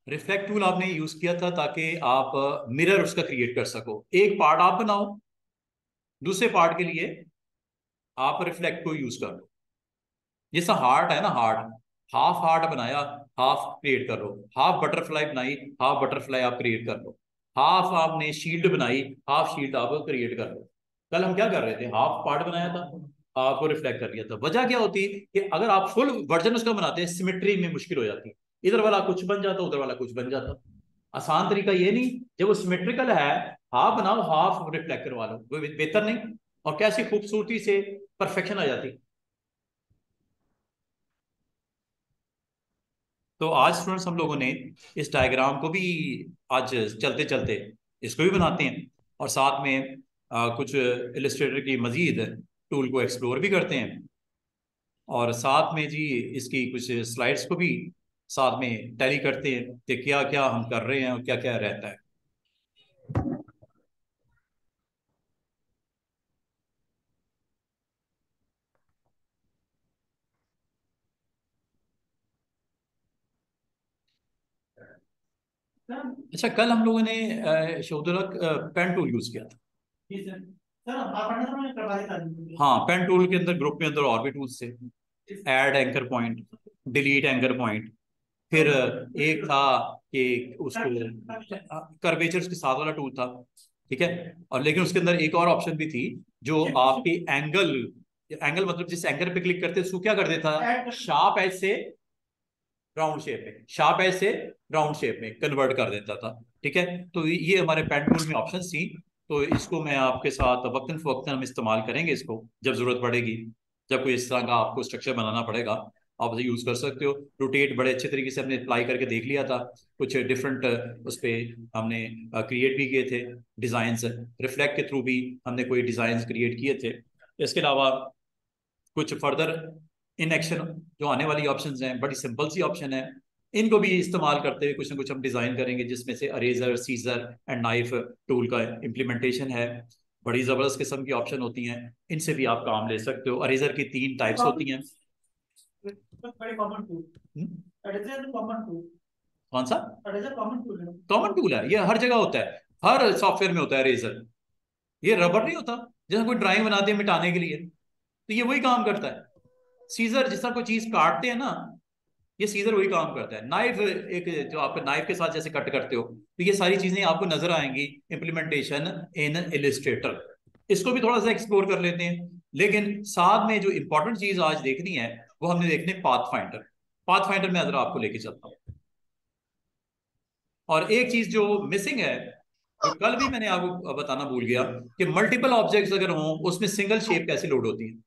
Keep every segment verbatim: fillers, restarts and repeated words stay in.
Reflect tool आपने use किया था ताकि आप मिरर उसका क्रिएट कर सको। एक पार्ट आप बनाओ, दूसरे पार्ट के लिए आप रिफ्लेक्ट को यूज कर लो। जैसा हार्ट है ना, हार्ट, हाफ हार्ट बनाया, हाफ क्रिएट कर लो। हाफ बटरफ्लाई बनाई, हाफ बटरफ्लाई आप क्रिएट कर लो। हाफ आपने शील्ड बनाई, हाफ शील्ड आप क्रिएट कर लो। कल हम क्या कर रहे थे, हाफ पार्ट बनाया था, हाफ को रिफ्लेक्ट कर लिया था। वजह क्या होती कि अगर आप फुल वर्जन उसका बनाते हैं, सिमेट्री में मुश्किल हो जाती। इधर वाला कुछ बन जाता, उधर वाला कुछ बन जाता। आसान तरीका ये नहीं, जब वो सिमेट्रिकल है, हाफ बनाओ, हाफ रिफ्लेक्ट करवा लो, वो बेहतर नहीं? और कैसी खूबसूरती से परफेक्शन आ जाती। तो आज स्टूडेंट्स हम लोगों ने इस डायग्राम को भी आज चलते चलते इसको भी बनाते हैं, और साथ में आ, कुछ इलस्ट्रेटर की मजीद टूल को एक्सप्लोर भी करते हैं, और साथ में जी इसकी कुछ स्लाइड्स को भी साथ में टैली करते हैं कि क्या क्या हम कर रहे हैं और क्या क्या रहता है। अच्छा, कल हम लोगों ने शोधरक पेन टूल यूज किया था। जी सर। सर आप पढ़ना था, मैं करवा देता हूं। हाँ, पेन टूल के अंदर ग्रुप के अंदर और भी टूल्स थे। Add anchor point, delete anchor point, फिर एक था कि उसको कर्वेचर के साथ वाला टूल था। ठीक है। और लेकिन उसके अंदर एक और ऑप्शन भी थी, जो आपकी एंगल, एंगल मतलब जिस एंगल पे क्लिक करते उसको क्या कर देता, शार्प एज से राउंड शेप में, शार्प एज से राउंड शेप में कन्वर्ट कर देता था। ठीक है। तो ये हमारे पेन टूल में ऑप्शन थी। तो इसको मैं आपके साथ वक्तन फवक्तन हम इस्तेमाल करेंगे इसको, जब जरूरत पड़ेगी, जब कोई इस तरह का आपको स्ट्रक्चर बनाना पड़ेगा, आप इसे यूज कर सकते हो। रोटेट बड़े अच्छे तरीके से हमने अप्लाई करके देख लिया था। कुछ डिफरेंट उस पर हमने क्रिएट भी किए थे डिजाइन। रिफ्लेक्ट के थ्रू भी हमने कोई डिजाइन क्रिएट किए थे। इसके अलावा कुछ फर्दर इन एक्शन जो आने वाली ऑप्शंस हैं, बड़ी सिंपल सी ऑप्शन है, इनको भी इस्तेमाल करते हुए कुछ ना कुछ हम डिजाइन करेंगे, जिसमें से eraser, scissor and knife tool का इम्प्लीमेंटेशन है। बड़ी जबरदस्त किस्म की ऑप्शन होती हैं, इनसे भी आप काम ले सकते हो। अरेजर की तीन टाइप्स होती हैं। बड़े common tool. Eraser common tool. कौन सा? अरेजर कॉमन टूल है। कॉमन टूल है, ये हर जगह होता है, हर सॉफ्टवेयर में होता है अरेजर। ये रबर नहीं होता, जैसे कोई ड्राइंग बनाते हैं मिटाने के लिए, तो ये वही काम करता है। सीजर जिस तरह कोई चीज काटते हैं ना, ये सीजर वही काम करता है। नाइफ, एक जो आप नाइफ के साथ जैसे कट करते हो, तो ये सारी चीजें आपको नजर आएंगी इम्प्लीमेंटेशन इन इलिस्ट्रेटर। इसको भी थोड़ा सा एक्सप्लोर कर लेते हैं। लेकिन साथ में जो इंपॉर्टेंट चीज आज देखनी है, वो हमने देखनी है पाथ फाइंडर। पाथ फाइंडर में जरा आपको लेके चलता हूँ। और एक चीज जो मिसिंग है, जो कल भी मैंने आपको बताना भूल गया, कि मल्टीपल ऑब्जेक्ट्स अगर हों, उसमें सिंगल शेप कैसे लोड होती है।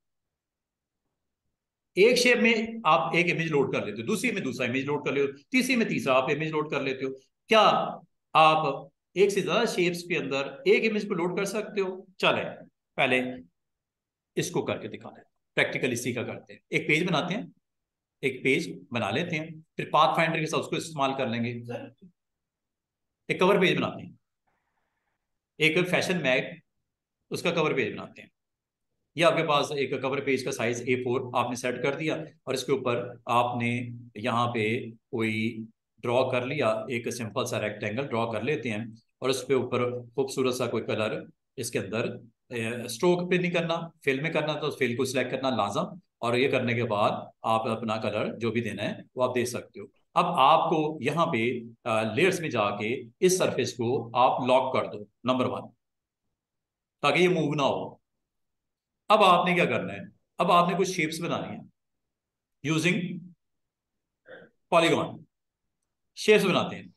एक शेप में आप एक इमेज लोड कर लेते हो, दूसरी में दूसरा इमेज लोड कर लेते हो, तीसरी में तीसरा आप इमेज लोड कर लेते हो। क्या आप एक से ज्यादा शेप्स के अंदर एक इमेज को लोड कर सकते हो? चले पहले इसको करके दिखाते हैं, प्रैक्टिकल इसी का करते हैं। एक पेज बनाते हैं, एक पेज बना लेते हैं, फिर पाथ फाइंडर के साथ उसको इस्तेमाल कर लेंगे। एक कवर पेज बनाते हैं, एक फैशन मैग, उसका कवर पेज बनाते हैं। ये आपके पास एक कवर पेज का साइज ए फोर आपने सेट कर दिया, और इसके ऊपर आपने यहाँ पे कोई ड्रॉ कर लिया, एक सिंपल सा रेक्टेंगल ड्रॉ कर लेते हैं, और उसके ऊपर खूबसूरत सा कोई कलर इसके अंदर, स्ट्रोक पे नहीं करना, फिल में करना, तो फिल को सिलेक्ट करना लाजम। और ये करने के बाद आप अपना कलर जो भी देना है वो आप दे सकते हो। अब आपको यहाँ पे लेयर्स में जाके इस सरफेस को आप लॉक कर दो, नंबर वन, ताकि ये मूव ना हो। अब आपने क्या करना है, अब आपने कुछ शेप्स बनानी है यूजिंग पॉलीगॉन। शेप्स बनाते हैं।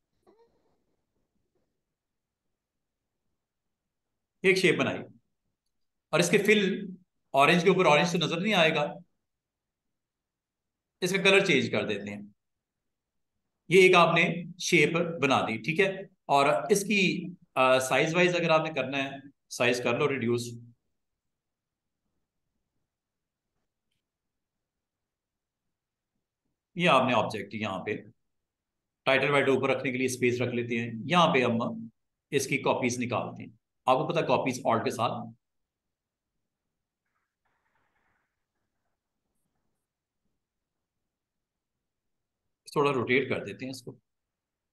एक शेप बनाई, और इसके फिल, ऑरेंज के ऊपर ऑरेंज तो नजर नहीं आएगा, इसका कलर चेंज कर देते हैं। ये एक आपने शेप बना दी, ठीक है। और इसकी साइज वाइज अगर आपने करना है, साइज कर लो रिड्यूस। ये आपने ऑब्जेक्ट यहाँ पे टाइटल वाइटल ऊपर रखने के लिए स्पेस रख लेते हैं। यहाँ पे हम इसकी कॉपीज निकालते हैं। आपको पता है कॉपीज ऑल्ट के साथ, थोड़ा रोटेट कर देते हैं इसको।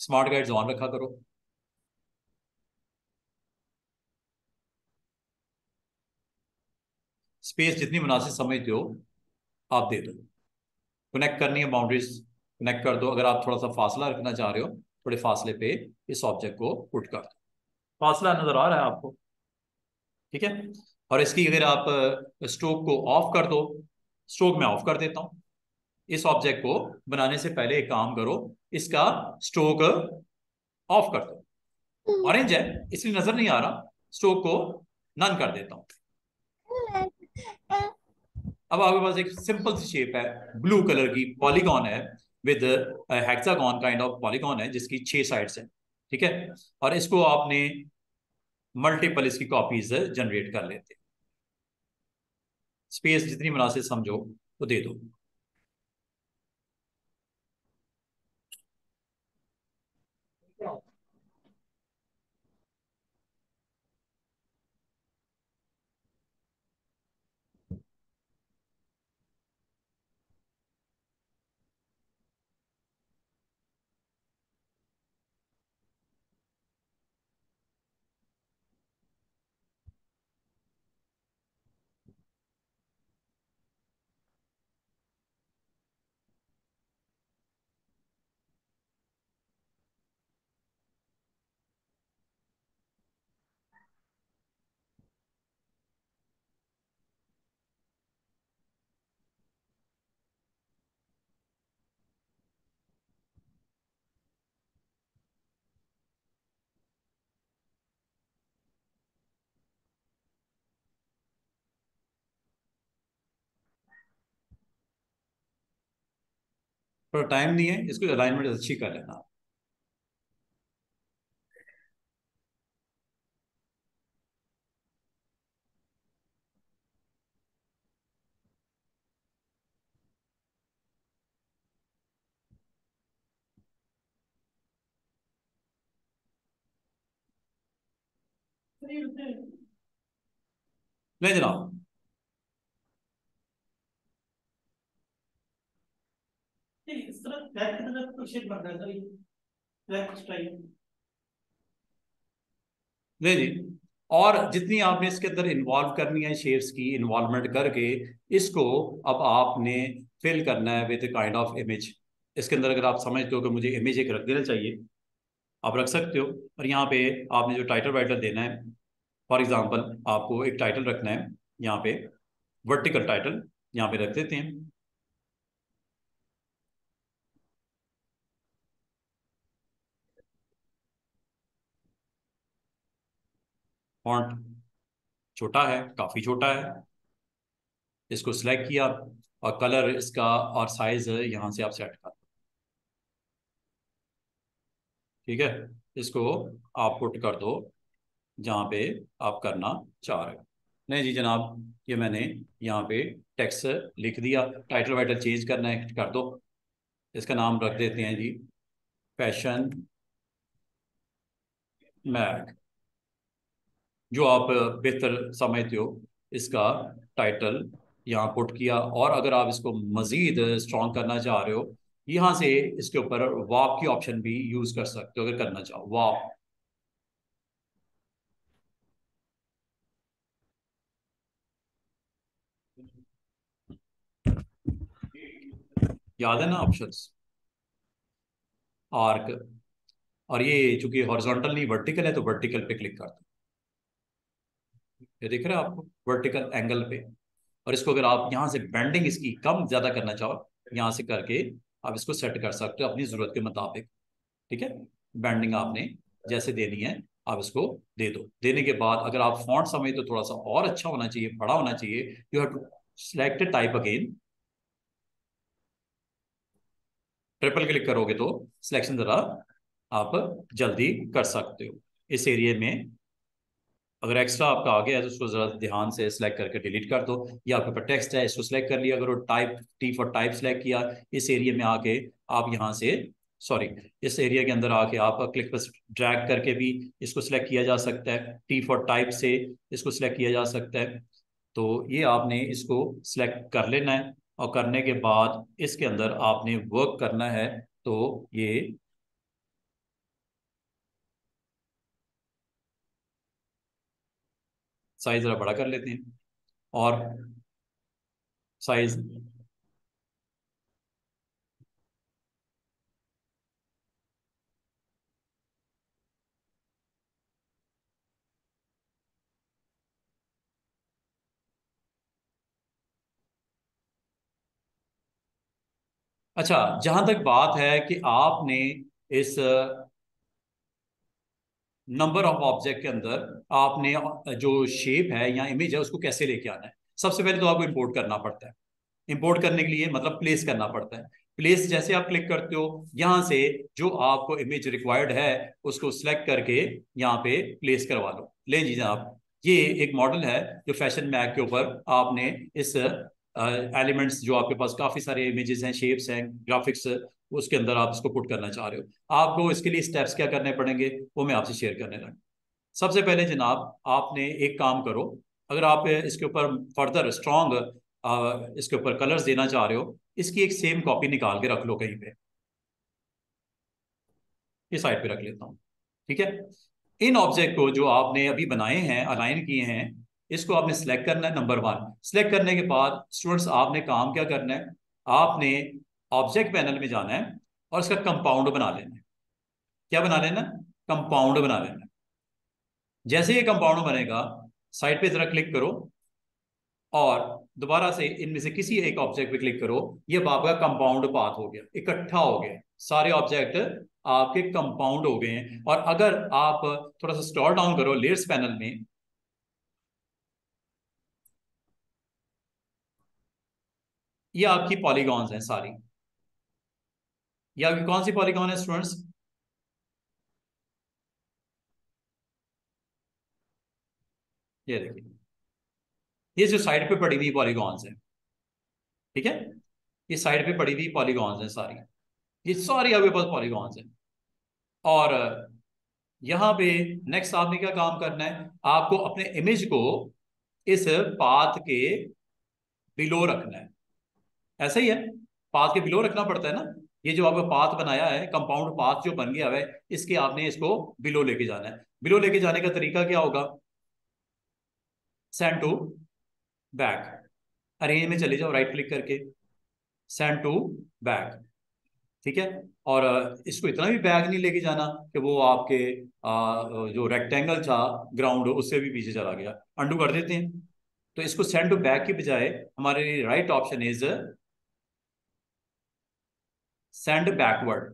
स्मार्ट गाइड्स ऑन रखा करो। स्पेस जितनी मुनासिब समझते हो आप दे दो। कनेक्ट करनी है बाउंड्रीज, कनेक्ट कर दो। अगर आप थोड़ा सा फासला रखना चाह रहे हो, थोड़े फासले पे इस ऑब्जेक्ट को पुट कर दो। फासला नजर आ रहा है आपको? ठीक है। और इसकी अगर आप स्ट्रोक को ऑफ कर दो, स्ट्रोक में ऑफ कर देता हूं। इस ऑब्जेक्ट को बनाने से पहले एक काम करो, इसका स्ट्रोक ऑफ कर दो। ऑरेंज है इसलिए नजर नहीं आ रहा, स्ट्रोक को नन कर देता हूं। अब आपके पास एक सिंपल सी शेप है, ब्लू कलर की पॉलीगॉन है, with hexagon kind of polygon है जिसकी छह साइड्स है। ठीक है। और इसको आपने मल्टीपल इसकी कॉपीज जनरेट कर लेते। स्पेस जितनी मुनासिब समझो वो दे दो। पर टाइम नहीं है, इसको अलाइनमेंट अच्छी कर लेना। ले जनाब। इस तरह बैक की तरफ तो शेप बन रहा है, बैक स्टाइल। ले जी। और जितनी आपने इसके अंदर इन्वॉल्व करनी है शेप्स की, इन्वॉल्वमेंट करके इसको अब आपने फिल करना है विद काइंड ऑफ इमेज। इसके अंदर अगर आप समझते हो कि मुझे इमेज एक रख देना चाहिए, आप रख सकते हो। और यहाँ पे आपने जो टाइटल वाइटल देना है, फॉर एग्जांपल आपको एक टाइटल रखना है यहाँ पे, वर्टिकल टाइटल यहाँ पे रख देते हैं। फॉन्ट छोटा है, काफी छोटा है। इसको सिलेक्ट किया और कलर इसका और साइज यहाँ से आप सेट कर। ठीक है। इसको आप पुट कर दो जहाँ पे आप करना चाह रहे हो। नहीं जी जनाब, ये मैंने यहाँ पे टेक्स्ट लिख दिया। टाइटल वाइटल चेंज करना है, कर दो। इसका नाम रख देते हैं जी फैशन मैग, जो आप बेहतर समझते हो। इसका टाइटल यहाँ पुट किया। और अगर आप इसको मजीद स्ट्रॉन्ग करना चाह रहे हो, यहाँ से इसके ऊपर वाप की ऑप्शन भी यूज कर सकते हो अगर करना चाहो, वाप। याद है ना ऑप्शंस? आर्क। और ये चूंकि हॉरिजॉन्टल नहीं वर्टिकल है तो वर्टिकल पे क्लिक कर दो। ये दिख रहा है आपको, वर्टिकल एंगल पे। और इसको अगर आप यहाँ से बेंडिंग इसकी कम ज्यादा करना चाहो, यहाँ से करके आप इसको सेट कर सकते हो अपनी जरूरत के मुताबिक। ठीक है। बेंडिंग आपने जैसे देनी है आप इसको दे दो। देने के बाद अगर आप फॉन्ट समझ तो थोड़ा सा और अच्छा होना चाहिए, बड़ा होना चाहिए, you have to select type again. Triple click करोगे तो सिलेक्शन जरा आप जल्दी कर सकते हो। इस एरिया में अगर एक्स्ट्रा आपका आ गया है तो उसको जरा ध्यान से सिलेक्ट करके डिलीट कर दो। या आपके पास टेक्स्ट है इसको सिलेक्ट कर लिया, अगर वो type T for type select किया, इस एरिया में आके आप यहाँ से, सॉरी, इस एरिया के अंदर आके आप क्लिक पर ड्रैग करके भी इसको सिलेक्ट किया जा सकता है। टी फॉर टाइप से इसको सिलेक्ट किया जा सकता है। तो ये आपने इसको सिलेक्ट कर लेना है। और करने के बाद इसके अंदर आपने वर्क करना है। तो ये साइज जरा बड़ा कर लेते हैं, और साइज अच्छा, जहां तक बात है कि आपने इस नंबर ऑफ ऑब्जेक्ट के अंदर आपने जो शेप है या इमेज है उसको कैसे लेके आना है, सबसे पहले तो आपको इंपोर्ट करना पड़ता है। इंपोर्ट करने के लिए मतलब प्लेस करना पड़ता है। प्लेस जैसे आप क्लिक करते हो, यहाँ से जो आपको इमेज रिक्वायर्ड है उसको सिलेक्ट करके यहाँ पे प्लेस करवा लो। ले लीजिए आप, ये एक मॉडल है जो फैशन मैग के ऊपर आपने इस एलिमेंट्स, जो आपके पास काफी सारे इमेजेस हैं, शेप्स हैं, ग्राफिक्स, उसके अंदर आप इसको पुट करना चाह रहे हो। आपको इसके लिए स्टेप्स क्या करने पड़ेंगे वो मैं आपसे शेयर करने लगा। सबसे पहले जनाब, आपने एक काम करो, अगर आप इसके ऊपर फर्दर स्ट्रॉन्ग इसके ऊपर कलर्स देना चाह रहे हो, इसकी एक सेम कॉपी निकाल के रख लो कहीं पे। ये साइड पे रख लेता हूँ, ठीक है। इन ऑब्जेक्ट को जो आपने अभी बनाए हैं, अलाइन किए हैं, इसको आपने सेलेक्ट करना है। नंबर वन, सेलेक्ट करने के बाद स्टूडेंट्स आपने काम क्या करना है, आपने ऑब्जेक्ट पैनल में जाना है और इसका कंपाउंड बना लेना है। क्या बना लेना? कंपाउंड बना लेना है। जैसे ये कंपाउंड बनेगा, साइड पे जरा क्लिक करो और दोबारा से इनमें से किसी एक ऑब्जेक्ट पे क्लिक करो। ये अब आपका कंपाउंड पाथ हो गया, इकट्ठा हो गया, सारे ऑब्जेक्ट आपके कंपाउंड हो गए हैं। और अगर आप थोड़ा सा स्क्रॉल डाउन करो लेयर्स पैनल में, ये आपकी पॉलीगॉन्स हैं सारी। ये आपकी कौन सी पॉलीगॉन है स्टूडेंट्स? ये देखिए, ये जो साइड पे पड़ी हुई पॉलीगॉन्स है, ठीक है, ये साइड पे पड़ी हुई पॉलीगॉन्स हैं सारी। ये सारी आपके पास पॉलीगॉन्स हैं। और यहाँ पे नेक्स्ट आपने क्या काम करना है, आपको अपने इमेज को इस पाथ के बिलो रखना है। ऐसा ही है, पाथ के बिलो रखना पड़ता है ना। ये जो आपका पाथ बनाया है, कंपाउंड पाथ जो बन गया है, इसके आपने इसको बिलो लेके जाना है। बिलो लेके जाने का तरीका क्या होगा? सेंड टू बैक, अरेंज में चले जाओ राइट क्लिक करके, सेंड टू बैक, ठीक है। और अ, इसको इतना भी बैक नहीं लेके जाना कि वो आपके अ, जो रेक्टेंगल था ग्राउंड उससे भी पीछे चला गया। अंडू कर देते हैं। तो इसको सेंड टू बैक की बजाय हमारे right option is send backward.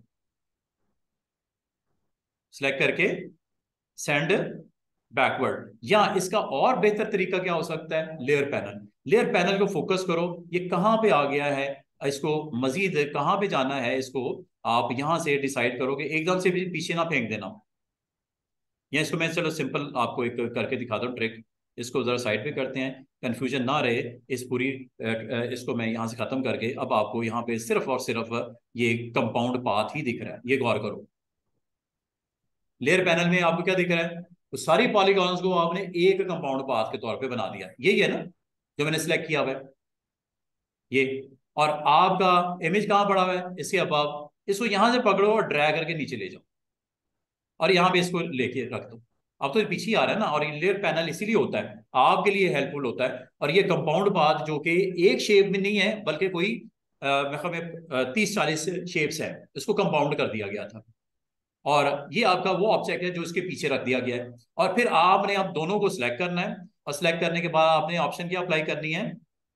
Select करके सेंड बैकवर्ड। या इसका और बेहतर तरीका क्या हो सकता है, लेयर पैनल। लेयर पैनल को फोकस करो, ये कहाँ पे आ गया है, इसको मजीद कहाँ पे जाना है, इसको आप यहां से डिसाइड करोगे। एकदम से भी पीछे ना फेंक देना। या इसको मैं चलो सिंपल आपको एक करके दिखाता हूँ ट्रिक। इसको जरा साइड पे करते हैं, कंफ्यूजन ना रहे। इस पूरी अ, अ, इसको मैं यहाँ से खत्म करके अब आपको यहाँ पे सिर्फ और सिर्फ ये कंपाउंड पाथ ही दिख रहा है। ये गौर करो, लेयर पैनल में आपको क्या दिख रहा है, तो सारी पॉलीगॉन्स को आपने एक कंपाउंड पाथ के तौर पे बना दिया। यही है ना जो मैंने सिलेक्ट किया हुआ है, ये। और आपका इमेज कहाँ पड़ा हुआ है, इसके अब आप इसको यहां से पकड़ो और ड्रैग करके नीचे ले जाओ और यहाँ पे इसको लेके रख दो। अब तो ये पीछे ही आ रहा है ना, और ये लेयर पैनल इसीलिए होता है, आपके लिए हेल्पफुल होता है। और ये कंपाउंड पाथ जो कि एक शेप में नहीं है बल्कि कोई अ, मेरे ख्याल में तीस चालीस शेप्स है, इसको कंपाउंड कर दिया गया था। और ये आपका वो ऑब्जेक्ट है जो इसके पीछे रख दिया गया है। और फिर आपने आप दोनों को सिलेक्ट करना है, और सिलेक्ट करने के बाद आपने ऑप्शन की अप्लाई करनी है,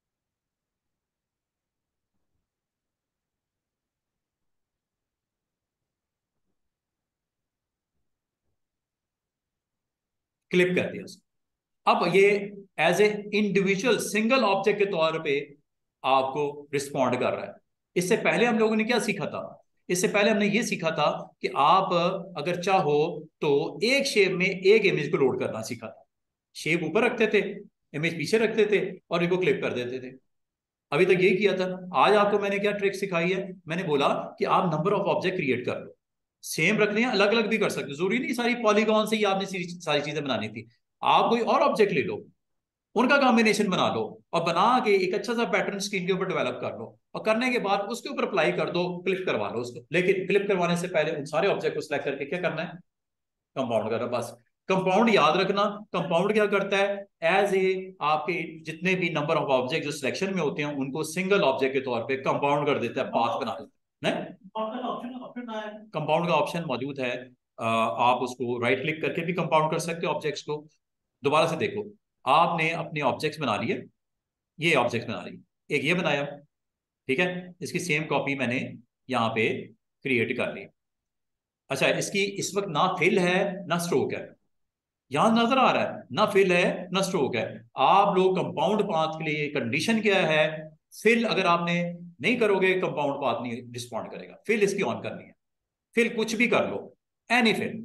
क्लिप कर दिया उसको। अब ये as a individual single object के तौर पे आपको रिस्पॉन्ड कर रहा है। इससे पहले हम लोगों ने क्या सीखा था, इससे पहले हमने ये सीखा था कि आप अगर चाहो तो एक शेप में एक इमेज को लोड करना सीखा था। शेप ऊपर रखते थे, इमेज पीछे रखते थे और इनको क्लिक कर देते थे। अभी तक यही किया था। आज आपको मैंने क्या ट्रिक सिखाई है, मैंने बोला कि आप नंबर ऑफ ऑब्जेक्ट क्रिएट कर लो। सेम रखने हैं, अलग अलग भी कर सकते हो, जरूरी नहीं सारी पॉलीगॉन से ही आपने सारी चीजें बनानी थी। आप कोई और ऑब्जेक्ट ले लो, उनका कॉम्बिनेशन बना लो और बना के एक अच्छा सा पैटर्न स्क्रीन के ऊपर डेवलप कर लो। और करने के बाद उसके ऊपर अप्लाई कर दो, क्लिक करवा लो उसको। लेकिन क्लिक करवाने से पहले उन सारे ऑब्जेक्ट को सिलेक्ट करके क्या करना है, कंपाउंड करना, बस। कंपाउंड याद रखना, कंपाउंड क्या करता है, एज ए आपके जितने भी नंबर ऑफ ऑब्जेक्ट जो सिलेक्शन में होते हैं उनको सिंगल ऑब्जेक्ट के तौर पे कंपाउंड कर देता है, पाथ बना देता है। कंपाउंड का ऑप्शन मौजूद है, आप उसको राइट क्लिक करके भी कंपाउंड कर सकते हो ऑब्जेक्ट्स को। दोबारा से देखो, आपने अपने ऑब्जेक्ट्स बना लिए, ये ऑब्जेक्ट्स बना लिए, एक ये बनाया, ठीक है, इसकी सेम कॉपी मैंने यहाँ पे क्रिएट कर ली। अच्छा, इसकी इस वक्त ना फिल है ना स्ट्रोक है, यहां नजर आ रहा है ना फिल है ना स्ट्रोक है। आप लोग कंपाउंड पाथ के लिए कंडीशन क्या है, फिल अगर आपने नहीं करोगे कंपाउंड पाथ नहीं रिस्पॉन्ड करेगा, फिल इसकी ऑन करनी है। फिल कुछ भी कर लो, एनी फिल,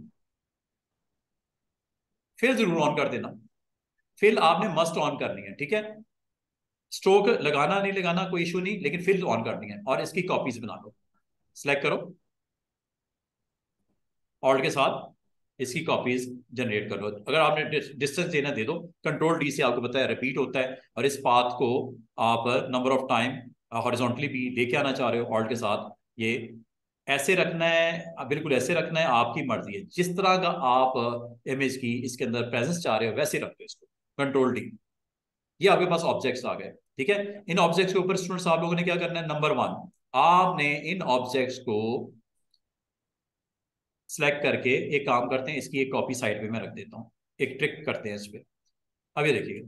फिल जरूर ऑन कर देना, फिल आपने मस्ट ऑन करनी है, ठीक है। स्ट्रोक लगाना नहीं लगाना कोई इशू नहीं, लेकिन फिल ऑन करनी है। और इसकी कॉपीज बना लो, सिलेक्ट करो ऑल्ट के साथ, इसकी कॉपीज जनरेट कर लो। अगर आपने डिस्टेंस देना दे दो, कंट्रोल डी से, आपको पता है रिपीट होता है। और इस पाथ को आप नंबर ऑफ टाइम हॉरिजॉन्टली भी लेके आना चाह रहे हो, ऑल्ट के साथ ये ऐसे रखना है, बिल्कुल ऐसे रखना है, आपकी मर्जी है। जिस तरह का आप इमेज की इसके अंदर प्रेजेंस चाह रहे हो वैसे रख दो इसको, कंट्रोल डी। ये आपके पास ऑब्जेक्ट्स आ गए, ठीक है। इन ऑब्जेक्ट्स के ऊपर स्टूडेंट्स आप लोगों ने क्या करना है, नंबर वन, आपने इन ऑब्जेक्ट्स को सेलेक्ट करके एक काम करते हैं, इसकी एक कॉपी साइड पे मैं रख देता हूं, एक ट्रिक करते हैं इस पे। अब ये देखिए,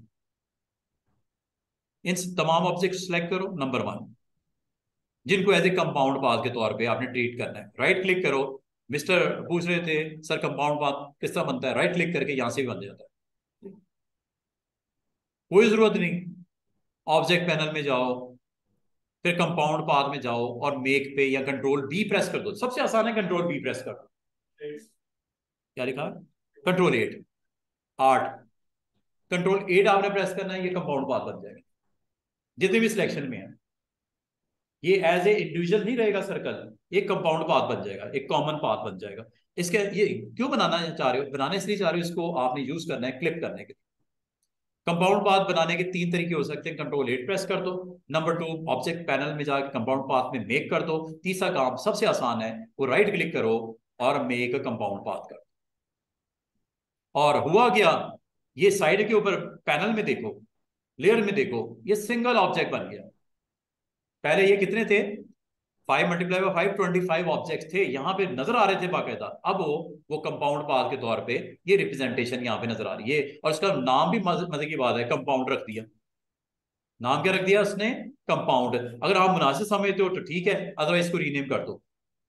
इन तमाम ऑब्जेक्ट सेलेक्ट करो, नंबर वन, जिनको एज ए कंपाउंड पाथ के तौर पे आपने ट्रीट करना है। राइट क्लिक करो, मिस्टर पूछ रहे थे सर कंपाउंड पाथ किस तरह बनता है, राइट क्लिक करके यहां से भी बन जाता है, कोई जरूरत नहीं। ऑब्जेक्ट पैनल में जाओ, फिर कंपाउंड पाथ में जाओ और मेक पे या कंट्रोल बी प्रेस कर दो, सबसे आसान है कंट्रोल बी प्रेस कर दो। क्या लिखा, कंट्रोल एट, आठ, कंट्रोल एट आपने प्रेस करना है, ये कंपाउंड पाथ बन जाएगा जितने भी सिलेक्शन में है। ये एज ए इंडिविजुअल नहीं रहेगा सर्कल, एक कंपाउंड पाथ बन जाएगा, एक कॉमन पाथ बन जाएगा। इसके ये क्यों बनाना चाह रहे हो, बनाने इसलिए चाह रहे हो, इसको आपने यूज करना है क्लिप करने के लिए। कंपाउंड पाथ बनाने के तीन तरीके हो सकते हैं, कंट्रोल एट प्रेस कर दो, नंबर टू ऑब्जेक्ट पैनल में जाकर कंपाउंड पाथ में मेक कर दो, तीसरा काम सबसे आसान है, वो राइट क्लिक करो और मेक कंपाउंड पाथ कर दो। और हुआ क्या, ये साइड के ऊपर पैनल में देखो, लेयर में देखो, ये सिंगल ऑब्जेक्ट बन गया। पहले ये कितने थे, five multiply by five, twenty five object थे, यहां पे नजर आ रहे थे बाकायदा। अब वो वो कंपाउंड पाथ के तौर पे ये रिप्रेजेंटेशन यहाँ पे नजर आ रही है। और इसका नाम भी मजे, मजे की बात है, कंपाउंड रख दिया। नाम क्या रख दिया उसने, कंपाउंड। अगर आप मुनासिब समझते हो तो ठीक है, अदरवाइज इसको रीनेम कर दो,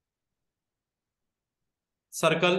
सर्कल,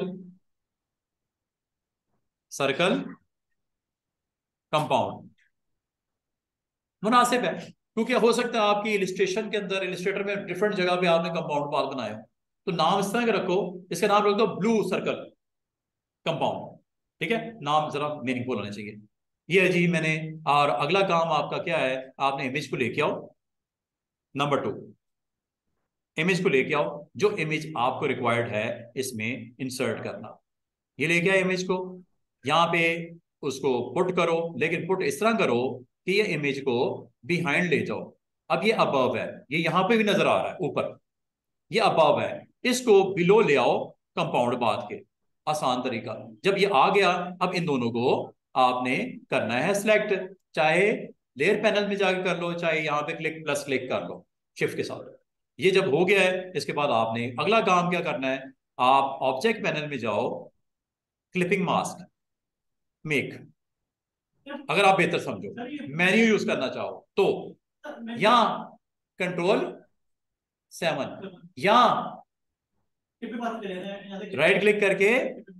सर्कल कंपाउंड मुनासिब है। क्योंकि हो सकता है आपकी इलिस्ट्रेशन के अंदर, इलिस्ट्रेटर में डिफरेंट जगह पे आपने कंपाउंड पाथ बनाया हो, तो नाम इस तरह का रखो, इसका नाम रख दो ब्लू सर्कल कंपाउंड, ठीक है। नाम जरा मीनिंगफुल होना चाहिए। ये है जी मैंने। और अगला काम आपका क्या है, आपने इमेज को लेके आओ, नंबर टू, इमेज को लेके आओ, जो इमेज आपको रिक्वायर्ड है इसमें इंसर्ट करना। ये लेके आए इमेज को, यहाँ पे उसको पुट करो, लेकिन पुट इस तरह करो कि ये इमेज को बिहाइंड ले जाओ। अब ये अबव है, ये यहाँ पे भी नजर आ रहा है ऊपर, ये अबव है, इसको बिलो ले आओ कंपाउंड पाथ के। आसान तरीका, जब ये आ गया, अब इन दोनों को आपने करना है सिलेक्ट, चाहे लेयर पैनल में जाके कर लो, चाहे यहाँ पे क्लिक प्लस क्लिक कर लो शिफ्ट के साथ। ये जब हो गया है, इसके बाद आपने अगला काम क्या करना है, आप ऑब्जेक्ट पैनल में जाओ, क्लिपिंग मास्क मेक, अगर आप बेहतर समझो, मेन्यू यूज करना चाहो तो या कंट्रोल सेवन, या राइट क्लिक करके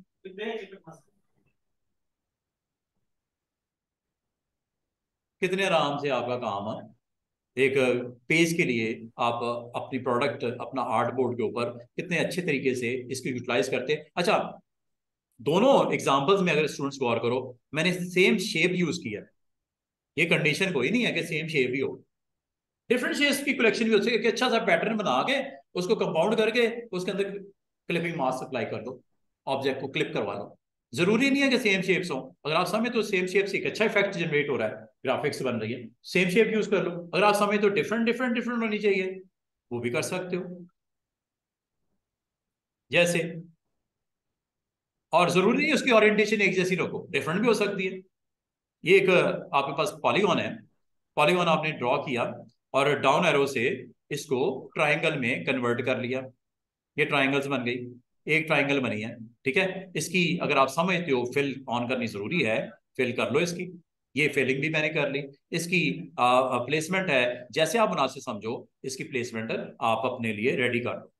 कितने आराम से आपका काम है। एक पेज के लिए आप अपनी प्रोडक्ट, अपना आर्ट बोर्ड के ऊपर कितने अच्छे तरीके से इसको यूटिलाइज करते हैं। अच्छा, दोनों एग्जांपल्स में अगर स्टूडेंट्स गौर करो, मैंने सेम शेप यूज किया, ये कंडीशन कोई नहीं है कि सेम शेप ही हो, डिफरेंट शेप्स की कलेक्शन भी हो सकती है कि अच्छा सा पैटर्न बना के उसको कंपाउंड करके उसके अंदर क्लिपिंग मास्क अप्लाई कर दो, ऑब्जेक्ट को क्लिप करवा दो। जरूरी नहीं है कि सेम शेप्स हो, अगर आप समझ तो सेम शेप से एक अच्छा इफेक्ट जनरेट हो रहा है, ग्राफिक्स बन रही है, सेम शेप यूज कर लो। अगर आप समझ तो डिफरेंट डिफरेंट डिफरेंट होनी चाहिए, वो भी कर सकते हो। जैसे और जरूरी नहीं उसकी ओरिएंटेशन एक जैसी रखो, डिफरेंट भी हो सकती है। ये एक आपके पास पॉलीगॉन है, पॉलीगॉन आपने ड्रॉ किया और डाउन एरो से इसको ट्राइंगल में कन्वर्ट कर लिया, ये ट्राइंगल्स बन गई, एक ट्राइंगल बनी है। ठीक है, इसकी अगर आप समझते हो फिल ऑन करनी जरूरी है, फिल कर लो इसकी। ये फिलिंग भी मैंने कर ली। इसकी प्लेसमेंट है, जैसे आप मुनासिब समझो इसकी प्लेसमेंट आप अपने लिए रेडी कर लो।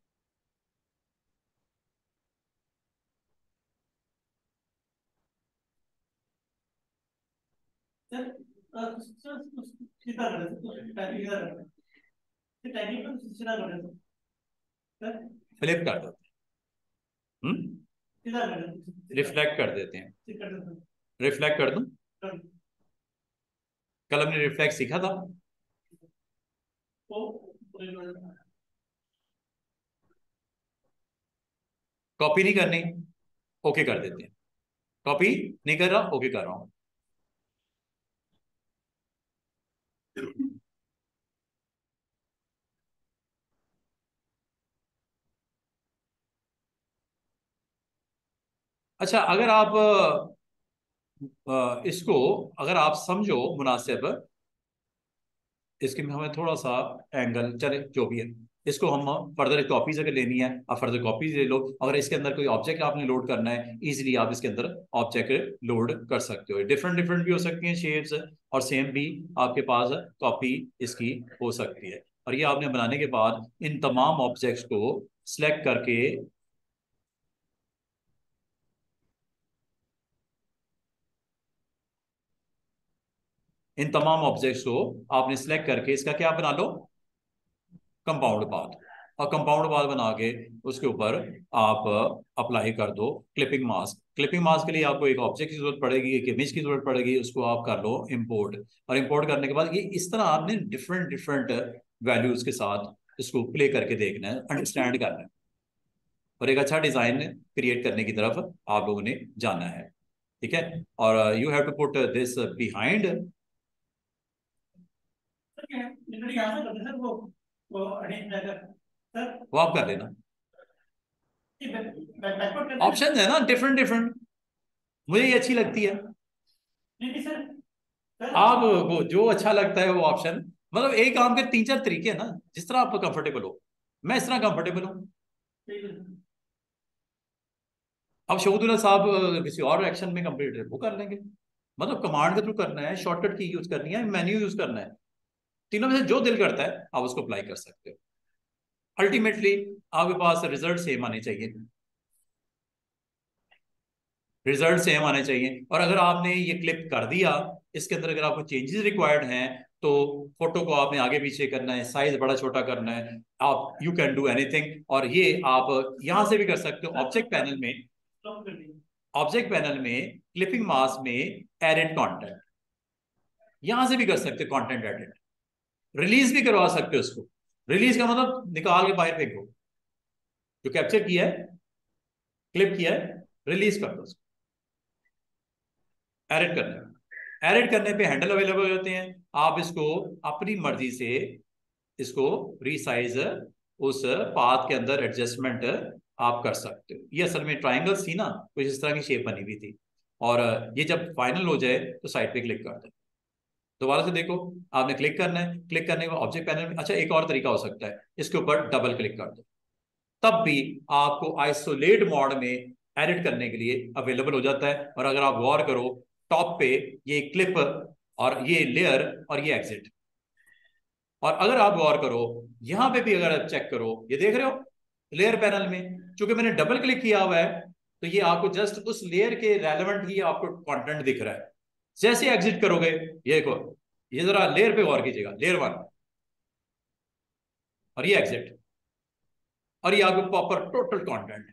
फ्लिप कर दो, हम्म रिफ्लेक्ट कर देते हैं, रिफ्लेक्ट कर दूं? कल हमने रिफ्लेक्ट सीखा था। कॉपी नहीं करनी, ओके कर देते हैं। कॉपी नहीं कर रहा, ओके कर रहा हूं। अच्छा, अगर आप अ, इसको अगर आप समझो मुनासिब, इसके में हमें थोड़ा सा एंगल चले जो भी है, इसको हम फर्दर कॉपीज अगर लेनी है आप फर्दर कॉपीज ले लो। अगर इसके अंदर कोई ऑब्जेक्ट आपने लोड करना है इजीली आप इसके अंदर ऑब्जेक्ट लोड कर सकते हो। डिफरेंट डिफरेंट भी हो सकती हैं शेप्स, और सेम भी आपके पास कॉपी इसकी हो सकती है। और ये आपने बनाने के बाद इन तमाम ऑब्जेक्ट्स को सिलेक्ट करके, इन तमाम ऑब्जेक्ट्स को आपने सिलेक्ट करके इसका क्या बना लो, कंपाउंड पाथ। और कंपाउंड पाथ बना के उसके ऊपर आप अप्लाई कर दो क्लिपिंग मास्क। क्लिपिंग मास्क के लिए आपको एक ऑब्जेक्ट की जरूरत पड़ेगी, एक इमेज की जरूरत पड़ेगी, उसको आप कर लो इंपोर्ट। और इंपोर्ट करने के बाद ये इस तरह आपने डिफरेंट डिफरेंट वैल्यूज के साथ इसको प्ले करके देखना है, अंडरस्टैंड करना है, और एक अच्छा डिजाइन क्रिएट करने की तरफ आप लोगों ने जाना है। ठीक है, और you have to put this behind, वो आप कर लेना। ऑप्शन है ना डिफरेंट डिफरेंट, मुझे ये अच्छी लगती है। आप वो जो अच्छा लगता है वो ऑप्शन, मतलब एक काम के तीन चार तरीके हैं ना, जिस तरह आप कंफर्टेबल हो। मैं इस तरह कंफर्टेबल हूँ। अब शहूदुल्ला साहब किसी और एक्शन में कंप्लीट है वो कर लेंगे, मतलब कमांड के थ्रू करना है, शॉर्टकट की यूज करनी है, मेन्यू यूज करना है, तीनों में से जो दिल करता है आप उसको अप्लाई कर सकते हो। अल्टीमेटली आपके पास रिजल्ट सेम आने चाहिए, रिजल्ट सेम आने चाहिए। और अगर आपने ये क्लिप कर दिया, इसके अंदर अगर आपको चेंजेस रिक्वायर्ड हैं तो फोटो को आपने आगे पीछे करना है, साइज बड़ा छोटा करना है, आप यू कैन डू एनीथिंग। और ये आप यहां से भी कर सकते हो ऑब्जेक्ट पैनल में, ऑब्जेक्ट पैनल में क्लिपिंग मास्क में एडिट कंटेंट, यहां से भी कर सकते हो कंटेंट एडिट। रिलीज भी करवा सकते हो उसको, रिलीज का मतलब निकाल के बाहर फेंको, जो कैप्चर किया है, क्लिप किया है, रिलीज कर दो उसको। एडिट करना, एडिट करने पे हैंडल अवेलेबल होते हैं, आप इसको अपनी मर्जी से इसको रीसाइज उस पाथ के अंदर एडजस्टमेंट आप कर सकते हो। ये असल में ट्राइंगल्स थी ना, कुछ इस तरह की शेप बनी हुई थी। और ये जब फाइनल हो जाए तो साइड पे क्लिक कर दो, दोबारा से देखो, आपने क्लिक करना है, क्लिक करने के बाद ऑब्जेक्ट पैनल में, अच्छा एक और तरीका हो सकता है, इसके ऊपर डबल क्लिक कर दो, तब भी आपको आइसोलेट मोड में एडिट करने के लिए अवेलेबल हो जाता है। और अगर आप गौर करो टॉप पे ये क्लिप और ये लेयर और ये एग्जिट, और अगर आप गौर करो यहां पे भी अगर आप चेक करो, ये देख रहे हो लेयर पैनल में चूंकि मैंने डबल क्लिक किया हुआ है तो ये आपको जस्ट उस लेयर के रेलेवेंट ही आपको कंटेंट दिख रहा है। जैसे एग्जिट करोगे, ये देखो, ये जरा लेयर पे गौर कीजिएगा, लेयर वन, और ये एग्जिट, और ये आपको प्रॉपर टोटल कंटेंट।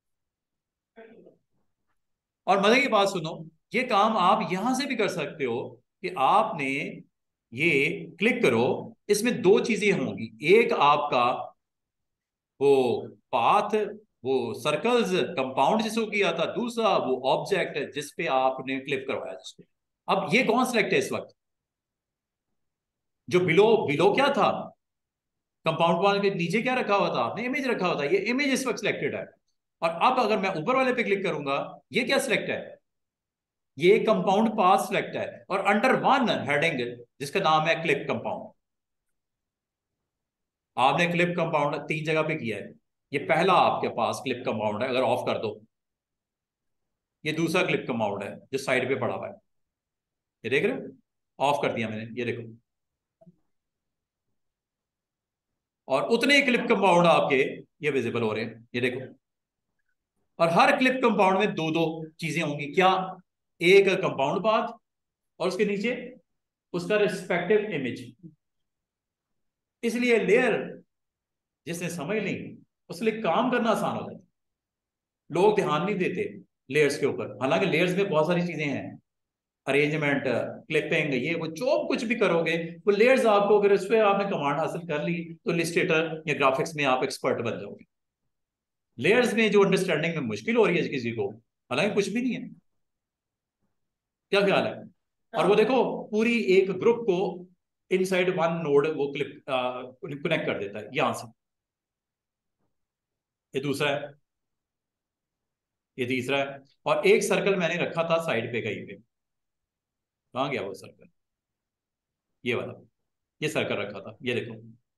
और मजे की बात सुनो, ये काम आप यहां से भी कर सकते हो कि आपने ये क्लिक करो, इसमें दो चीजें होंगी, एक आपका वो पाथ, वो सर्कल्स कंपाउंड जिसको किया था, दूसरा वो ऑब्जेक्ट जिस पे आपने क्लिक करवाया जिसको। अब ये कौन सिलेक्ट है इस वक्त, जो बिलो बिलो क्या था, कंपाउंड वॉल के नीचे क्या रखा हुआ था आपने, इमेज रखा हुआ था, ये इमेज इस वक्त सिलेक्टेड है। और अब अगर मैं ऊपर वाले पे क्लिक करूंगा, ये क्या सिलेक्ट है, ये कंपाउंड पाथ सिलेक्ट है, और अंडर वन हेडिंग जिसका नाम है क्लिप कंपाउंड। आपने क्लिप कंपाउंड तीन जगह पे किया है, ये पहला आपके पास क्लिप कंपाउंड है, अगर ऑफ कर दो। ये दूसरा क्लिप कंपाउंड है जो साइड पे पड़ा हुआ है, ये देख रहे हो, ऑफ कर दिया मैंने, ये देखो। और उतने ही क्लिप कंपाउंड आपके ये विजिबल हो रहे हैं, ये देखो। और हर क्लिप कंपाउंड में दो दो चीजें होंगी, क्या, एक कंपाउंड पाथ और उसके नीचे उसका रिस्पेक्टिव इमेज। इसलिए लेयर जिसने समझ ली उसके लिए काम करना आसान हो जाता है। लोग ध्यान नहीं देते लेयर्स के ऊपर, हालांकि लेयर्स में बहुत सारी चीजें हैं, अरेंजमेंट, क्लिपिंग, ये वो जो कुछ भी करोगे वो लेयर्स आपको, अगर इस पे आपने कमांड हासिल कर ली तो इलस्ट्रेटर या ग्राफिक्स में आप एक्सपर्ट बन जाओगे। लेयर्स में जो अंडरस्टैंडिंग में मुश्किल हो रही है किसी को, हालांकि कुछ भी नहीं है। क्या ख्याल है? और वो देखो पूरी एक ग्रुप को इनसाइड वन नोड वो क्लिप कनेक्ट कर देता है यहां से। ये दूसरा है, ये तीसरा है, और एक सर्कल मैंने रखा था साइड पे कहीं पे, कहाँ गया वो सर्कल, ये वाला, ये सर्कल रखा था, ये देखो।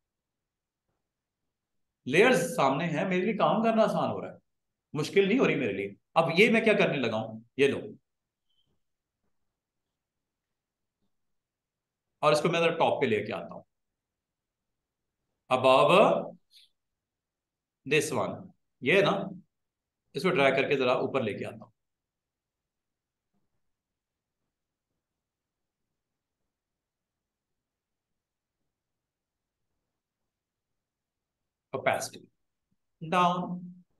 लेयर्स सामने है, मेरे लिए काम करना आसान हो रहा है, मुश्किल नहीं हो रही मेरे लिए। अब ये मैं क्या करने लगा हूं, ये लो, और इसको मैं टॉप पे लेके आता हूं। अब अब दिस वन, ये है ना, इसको ड्रैग करके जरा ऊपर लेके आता हूं। ओपेसिटी डाउन,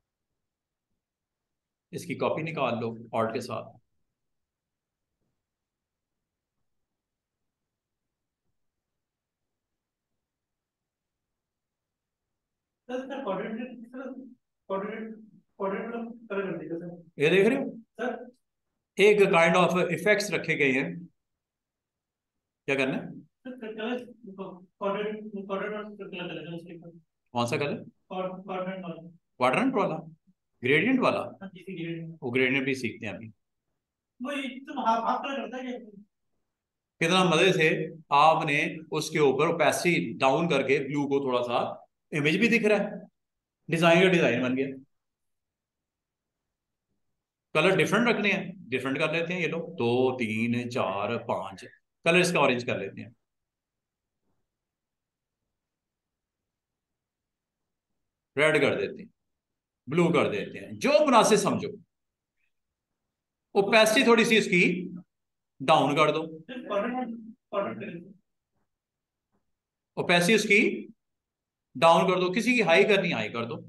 इसकी कॉपी निकाल लो ऑल्ट के साथ। ये देख रहे हो, एक काइंड ऑफ इफेक्ट्स रखे गए हैं। क्या करना है, कौन सा कलर, क्वाड्रेंट वाला, ग्रेडियंट वाला, वो ग्रेडियंट भी सीखते हैं अभी। कितना मजे से आपने उसके ऊपर ओपेसिटी डाउन करके ब्लू को थोड़ा सा, इमेज भी दिख रहा है, डिजाइन का डिजाइन बन गया। कलर डिफरेंट रखने हैं, डिफरेंट कर लेते हैं, ये लोग दो तीन चार पांच कलर इसका ऑरेंज कर लेते हैं, रेड कर देते हैं, ब्लू कर देते हैं, जो मुनासिब समझो। ओपेसिटी थोड़ी सी इसकी डाउन कर दो, ओपेसिटी उसकी डाउन कर दो, किसी की हाई करनी हाई कर दो।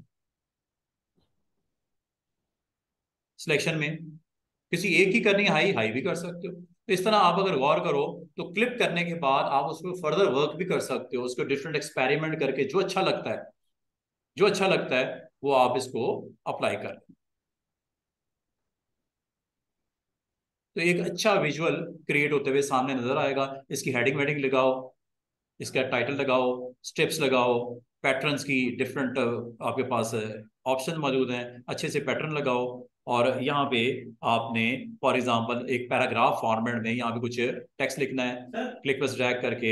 सिलेक्शन में किसी एक की करनी हाई, हाई भी कर सकते हो। तो इस तरह आप अगर गौर करो तो क्लिप करने के बाद आप उसको फर्दर वर्क भी कर सकते हो, उसको डिफरेंट एक्सपेरिमेंट करके जो अच्छा लगता है, जो अच्छा लगता है वो आप इसको अप्लाई कर। तो एक अच्छा विजुअल क्रिएट होते हुए सामने नजर आएगा। इसकी हेडिंग वेडिंग लगाओ, इसका टाइटल लगाओ, स्टेप्स लगाओ, पैटर्न्स की डिफरेंट आपके पास ऑप्शन मौजूद हैं, अच्छे से पैटर्न लगाओ। और यहाँ पे आपने फॉर एग्जांपल एक पैराग्राफ फॉर्मेट में यहाँ पे कुछ टेक्स्ट लिखना है, क्लिक बस ड्रैग करके।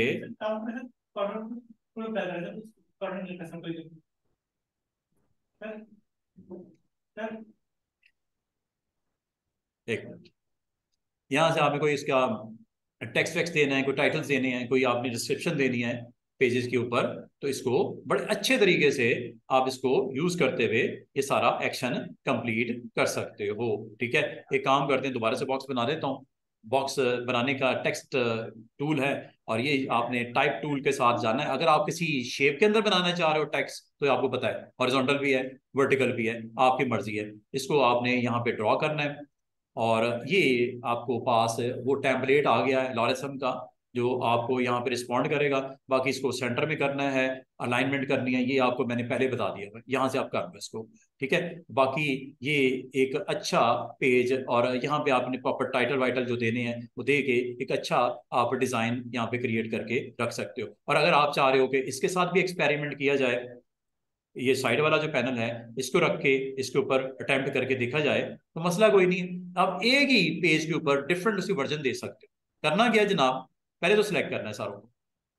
एक मिनट, यहाँ से आपने कोई इसका टेक्स्ट वेक्स्ट देना है, कोई टाइटल्स देने हैं, कोई आपने डिस्क्रिप्शन देनी है पेजेस के ऊपर, तो इसको बड़े अच्छे तरीके से आप इसको यूज करते हुए ये सारा एक्शन कंप्लीट कर सकते हो। ठीक है, एक काम करते हैं, दोबारा से बॉक्स बना देता हूँ। बॉक्स बनाने का टेक्स्ट टूल है, और ये आपने टाइप टूल के साथ जाना है। अगर आप किसी शेप के अंदर बनाना चाह रहे हो टेक्स्ट, तो आपको पता है हॉरिजॉन्टल भी है, वर्टिकल भी है, आपकी मर्जी है। इसको आपने यहाँ पे ड्रॉ करना है, और ये आपको पास वो टेम्पलेट आ गया है लॉरेसम का, जो आपको यहाँ पे रिस्पॉन्ड करेगा। बाकी इसको सेंटर में करना है, अलाइनमेंट करनी है, ये आपको मैंने पहले बता दिया, यहाँ से आप कर लो इसको। ठीक है, बाकी ये एक अच्छा पेज, और यहाँ पे आपने प्रॉपर टाइटल वाइटल जो देने हैं वो दे के एक अच्छा आप डिजाइन यहाँ पे क्रिएट करके रख सकते हो। और अगर आप चाह रहे हो कि इसके साथ भी एक्सपेरिमेंट किया जाए, ये साइड वाला जो पैनल है इसको रख के इसके ऊपर अटेम्प्ट करके देखा जाए तो मसला कोई नहीं है। आप एक ही पेज के ऊपर डिफरेंट उसकी वर्जन दे सकते हो। करना क्या है जनाब, पहले तो सिलेक्ट करना है सारों को।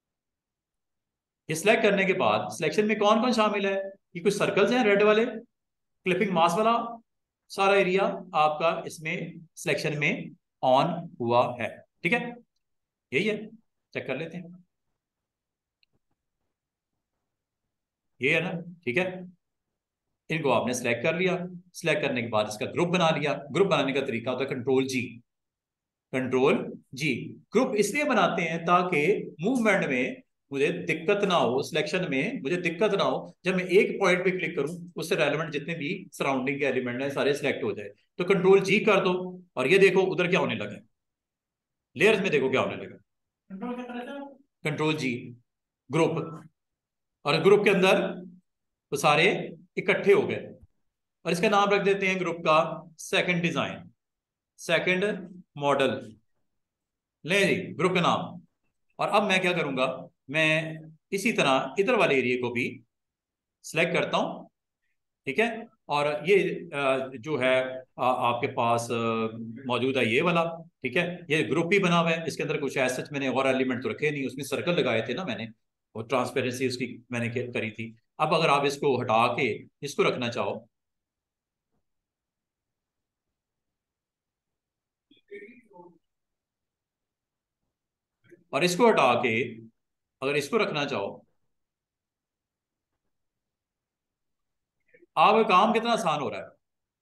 ये सिलेक्ट करने के बाद सिलेक्शन में कौन कौन शामिल है, ये कुछ सर्कल्स हैं रेड वाले, क्लिपिंग मास वाला सारा एरिया आपका इसमें सिलेक्शन में ऑन हुआ है। ठीक है, यही है, चेक कर लेते हैं। ये है ना, ठीक है। इनको आपने सिलेक्ट कर लिया। सिलेक्ट करने के बाद इसका ग्रुप बना लिया। ग्रुप बनाने का तरीका होता है control G. Control G. Group इसलिए बनाते हैं ताकि मूवमेंट में मुझे दिक्कत ना हो, सिलेक्शन में मुझे दिक्कत ना हो। जब मैं एक पॉइंट पे क्लिक करूं उससे रेलेवेंट जितने भी सराउंडिंग के एलिमेंट हैं सारे सिलेक्ट हो जाए। तो कंट्रोल जी कर दो और ये देखो उधर क्या होने लगा, लेयर्स में देखो क्या होने लगा। कंट्रोल जी, ग्रुप, और ग्रुप के अंदर तो सारे इकट्ठे हो गए। और इसका नाम रख देते हैं ग्रुप का सेकंड डिजाइन, सेकंड मॉडल। ले जी ग्रुप का नाम। और अब मैं क्या करूंगा, मैं इसी तरह इधर वाले एरिया को भी सिलेक्ट करता हूं। ठीक है, और ये जो है आपके पास मौजूद है ये वाला। ठीक है, ये ग्रुप ही बना हुआ है, इसके अंदर कुछ ऐसा मैंने और एलिमेंट तो रखे नहीं, उसमें सर्कल लगाए थे ना मैंने, और ट्रांसपेरेंसी उसकी मैंने करी थी। अब अगर आप इसको हटा के इसको रखना चाहो, और इसको हटा के अगर इसको रखना चाहो, आपका काम कितना आसान हो रहा है।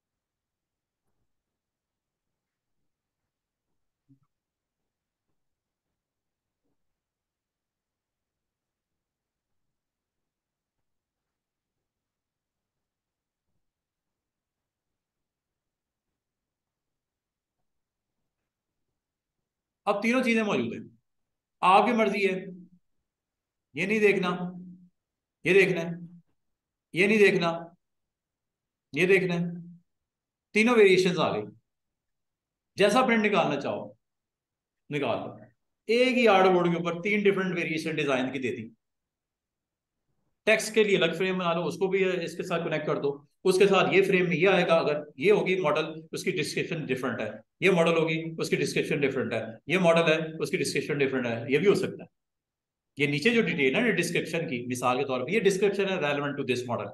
अब तीनों चीजें मौजूद है, आपकी मर्जी है। ये नहीं देखना, ये देखना है, ये नहीं देखना, ये देखना है। तीनों वेरिएशंस आ गई। जैसा प्रिंट निकालना चाहो निकाल लो। एक ही आर्ट बोर्ड के ऊपर तीन डिफरेंट वेरिएशन डिजाइन की दे दी। टेक्स्ट के लिए अलग फ्रेम बना लो, उसको भी इसके साथ कनेक्ट कर दो। उसके साथ ये फ्रेम में ये आएगा, अगर ये होगी मॉडल उसकी डिस्क्रिप्शन डिफरेंट है, ये मॉडल होगी उसकी डिस्क्रिप्शन डिफरेंट है, ये मॉडल है उसकी डिस्क्रिप्शन डिफरेंट है, ये भी हो सकता है। ये नीचे जो डिटेल है डिस्क्रिप्शन की, मिसाल के तौर पर ये डिस्क्रिप्शन है रेलेवेंट टू दिस मॉडल,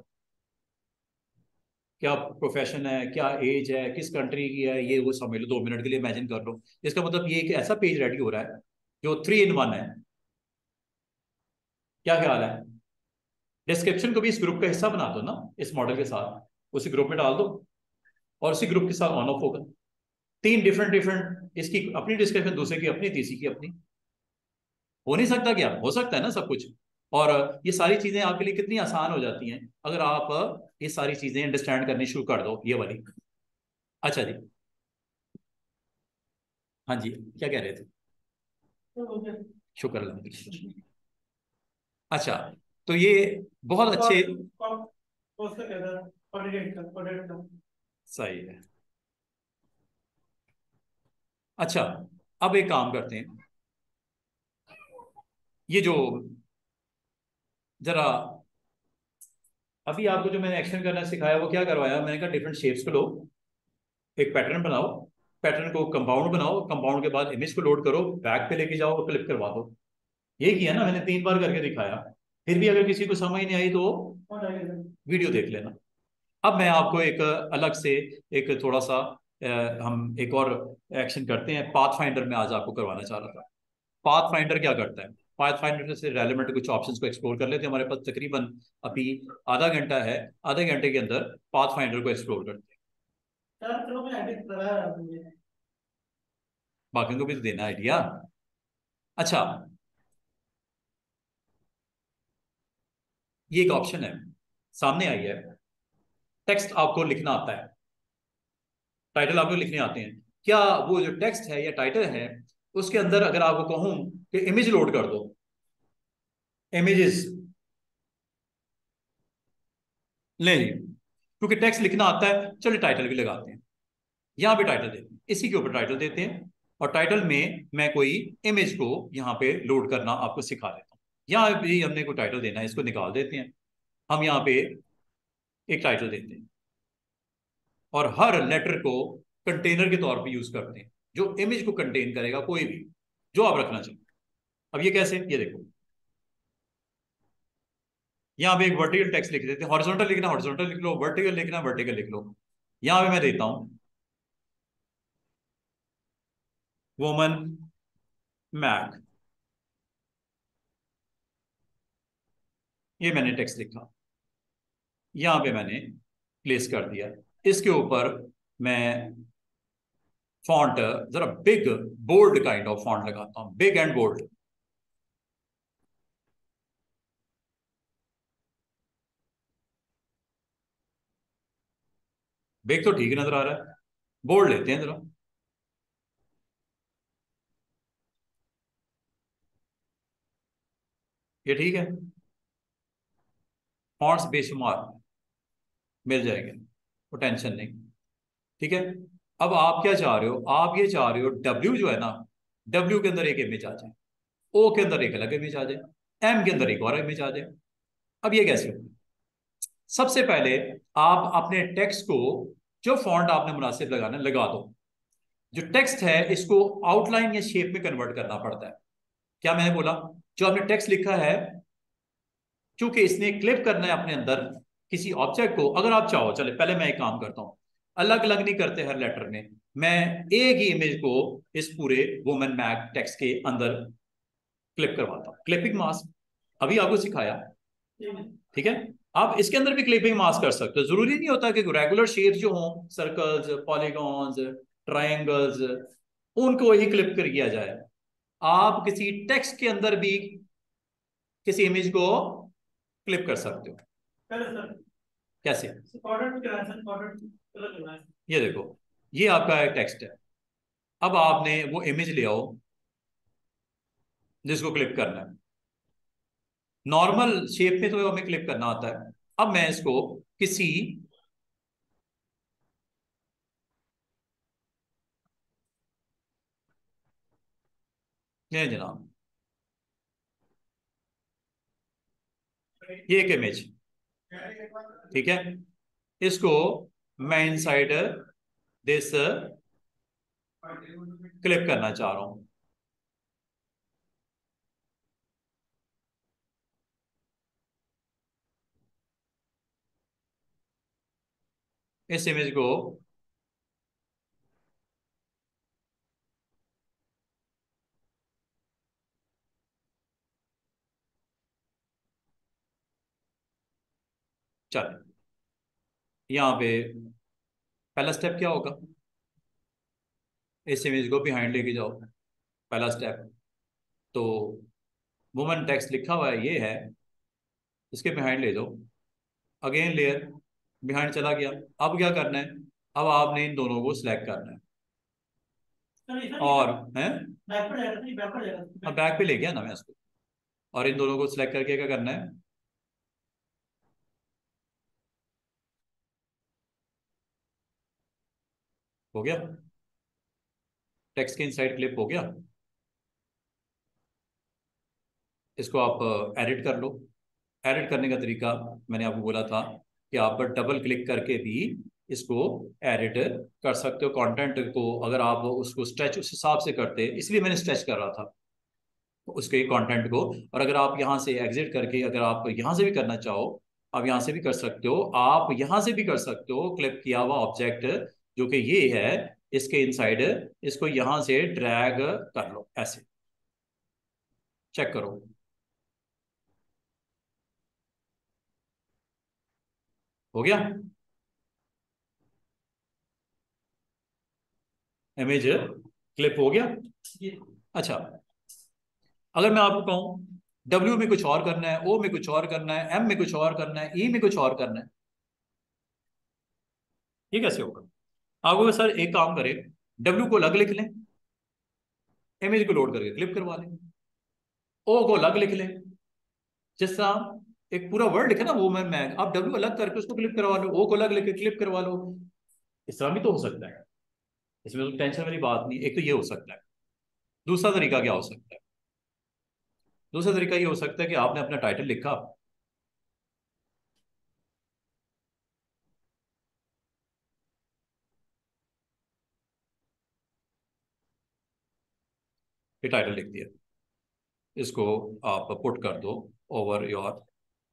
क्या प्रोफेशन है, क्या एज है, किस कंट्री की है, ये वो समझ लो, दो मिनट के लिए इमेजिन कर लो। इसका मतलब ये एक ऐसा पेज रेडी हो रहा है जो थ्री इन वन है। क्या ख्याल है, डिस्क्रिप्शन को भी इस ग्रुप का हिस्सा बना दो ना, इस मॉडल के साथ उसी ग्रुप में डाल दो और उसी ग्रुप के साथ ऑन ऑफ होगा। तीन डिफरेंट डिफरेंट, इसकी अपनी डिस्क्रिप्शन, दूसरे की अपनी, तीसरी की अपनी। हो नहीं सकता क्या, हो सकता है ना सब कुछ। और ये सारी चीजें आपके लिए कितनी आसान हो जाती हैं अगर आप ये सारी चीजें अंडरस्टैंड करनी शुरू कर दो, ये वाली। अच्छा जी, हाँ जी, क्या कह रहे थे। शुक्र अल्हम्दुलिल्लाह। अच्छा, तो ये बहुत अच्छे, सही है। अच्छा, अब एक काम करते हैं, ये जो जरा अभी आपको जो मैंने एक्शन करना सिखाया वो क्या करवाया, मैंने कहा डिफरेंट शेप्स को लो, एक पैटर्न बनाओ, पैटर्न को कंपाउंड बनाओ, कंपाउंड के बाद इमेज को लोड करो, बैक पे लेके जाओ, क्लिक करवा दो। ये किया ना मैंने, तीन बार करके दिखाया। फिर भी अगर किसी को समझ नहीं आई तो वीडियो देख लेना। अब मैं आपको एक अलग से एक थोड़ा सा अ, हम एक और एक्शन करते हैं, पाथ फाइंडर में आज आपको करवाना चाह रहा था। पाथ फाइंडर क्या करता है, पाथ फाइंडर से रेलेवेंट कुछ ऑप्शंस को एक्सप्लोर कर लेते हैं। हमारे पास तकरीबन अभी आधा घंटा है, आधे घंटे के अंदर पाथ फाइंडर को एक्सप्लोर करते हैं। बाकी को भी तो देना आइडिया। अच्छा, ये एक ऑप्शन है सामने आई है, टेक्स्ट आपको लिखना आता है, टाइटल आपको लिखने आते हैं। क्या वो जो टेक्स्ट है या टाइटल है उसके अंदर अगर आपको कहूं कि इमेज लोड कर दो, इमेजेस ले ली, क्योंकि टेक्स्ट लिखना आता है, चलिए टाइटल भी लगाते हैं। यहां पे टाइटल देते हैं, इसी के ऊपर टाइटल देते हैं, और टाइटल में मैं कोई इमेज को यहाँ पे लोड करना आपको सिखा देता हूँ। यहाँ भी हमने कोई टाइटल देना है, इसको निकाल देते हैं हम। यहाँ पे एक टाइटल देते हैं और हर लेटर को कंटेनर के तौर पे यूज करते हैं जो इमेज को कंटेन करेगा, कोई भी जो आप रखना चाहिए। अब ये कैसे, ये देखो, यहां पे एक वर्टिकल टेक्स्ट लिख देते हैं, हॉरिजॉन्टल लिखना हॉरिजॉन्टल लिख लो, वर्टिकल लिखना वर्टिकल लिख लो। यहां पे मैं देता हूं वुमन मैग, ये मैंने टेक्स्ट लिखा, यहां पे मैंने प्लेस कर दिया। इसके ऊपर मैं फॉन्ट जरा big bold kind of font लगाता हूं, बिग एंड बोल्ड। बिग तो ठीक नजर आ रहा है, बोल्ड लेते हैं जरा। ये ठीक है, फॉन्ट्स बेशुमार मिल जाएंगे, वो टेंशन नहीं। ठीक है, अब आप क्या चाह रहे हो, आप ये चाह रहे हो डब्ल्यू जो है ना, डब्ल्यू के अंदर एक इमेज आ जाए, ओ के अंदर एक अलग इमेज आ जाए, एम के अंदर एक और इमेज आ जाए। अब ये कैसे होगा? सबसे पहले आप अपने टेक्स्ट को, जो फॉन्ट आपने मुनासिब लगाना लगा दो। जो टेक्स्ट है इसको आउटलाइन या शेप में कन्वर्ट करना पड़ता है। क्या मैंने बोला, जो आपने टेक्स्ट लिखा है, क्योंकि इसने क्लिप करना है अपने अंदर किसी ऑब्जेक्ट को, अगर आप चाहो, चले पहले मैं एक काम करता हूं, अलग अलग नहीं करते हर लेटर में, मैं एक ही इमेज को इस पूरे वुमेन मैग टेक्स्ट के अंदर क्लिप करवाता हूं, क्लिपिंग मास्क, अभी आपको सिखाया। ठीक है, आप इसके अंदर भी क्लिपिंग मास्क कर सकते हो, जरूरी नहीं होता कि रेगुलर शेप जो हो, सर्कल्स, पॉलीगॉन्स, ट्रायंगल्स, उनको ही क्लिप कर किया जाए। आप किसी टेक्स्ट के अंदर भी किसी इमेज को क्लिप कर सकते हो। कैसे? ये देखो, ये आपका एक टेक्स्ट है, अब आपने वो इमेज ले आओ जिसको क्लिप करना है। नॉर्मल शेप में तो हमें क्लिप करना आता है। अब मैं इसको किसी, नहीं जनाब, ये एक इमेज, ठीक है, इसको मैं इनसाइड दिस क्लिप करना चाह रहा हूं। इस इमेज को चल, यहां पे पहला स्टेप क्या होगा, इस इमेज को बिहाइंड लेके जाओ, पहला स्टेप। तो वुमन टेक्स्ट लिखा हुआ है, ये है, इसके बिहाइंड ले जाओ, अगेन लेयर, बिहाइंड चला गया। अब क्या करना है, अब आपने इन दोनों को सिलेक्ट करना है और है, अब बैक पे ले गया ना मैं इसको, और इन दोनों को सिलेक्ट करके क्या करना है, हो गया, टेक्स्ट के इनसाइड क्लिप हो गया। इसको आप एडिट कर लो। एडिट करने का तरीका मैंने आपको बोला था कि आप डबल क्लिक करके भी इसको एडिट कर सकते हो। कंटेंट को अगर आप उसको स्ट्रेच उस हिसाब से करते, इसलिए मैंने स्ट्रेच कर रहा था उसके कंटेंट को। और अगर आप यहाँ से एग्जिट करके अगर आप यहाँ से भी करना चाहो, आप यहाँ से भी कर सकते हो, आप यहाँ से भी कर सकते हो। क्लिप किया हुआ ऑब्जेक्ट जो कि ये है, इसके इनसाइड इसको यहाँ से ड्रैग कर लो, ऐसे चेक करो, हो गया इमेज क्लिप हो गया। अच्छा, अगर मैं आपको कहूं डब्ल्यू में कुछ और करना है, ओ में कुछ और करना है, एम में कुछ और करना है, ई में कुछ और करना है, ये कैसे होगा? आपको सर एक काम करें, डब्ल्यू को अलग लिख लें, इमेज को लोड करके क्लिप करवा लें, ओ को अलग लिख लें, जिस तरह एक पूरा वर्ड लिखे ना वो मैं मैग, आप डब्ल्यू अलग करके उसको क्लिप करवा लो, ओ को अलग लिख के क्लिप करवा लो। इस तरह भी तो हो सकता है, इसमें तो टेंशन वाली बात नहीं। एक तो ये हो सकता है, दूसरा तरीका क्या हो सकता है, दूसरा तरीका ये हो सकता है कि आपने अपना टाइटल लिखा, ये टाइटल लिख दिया, इसको आप पुट कर दो ओवर योर,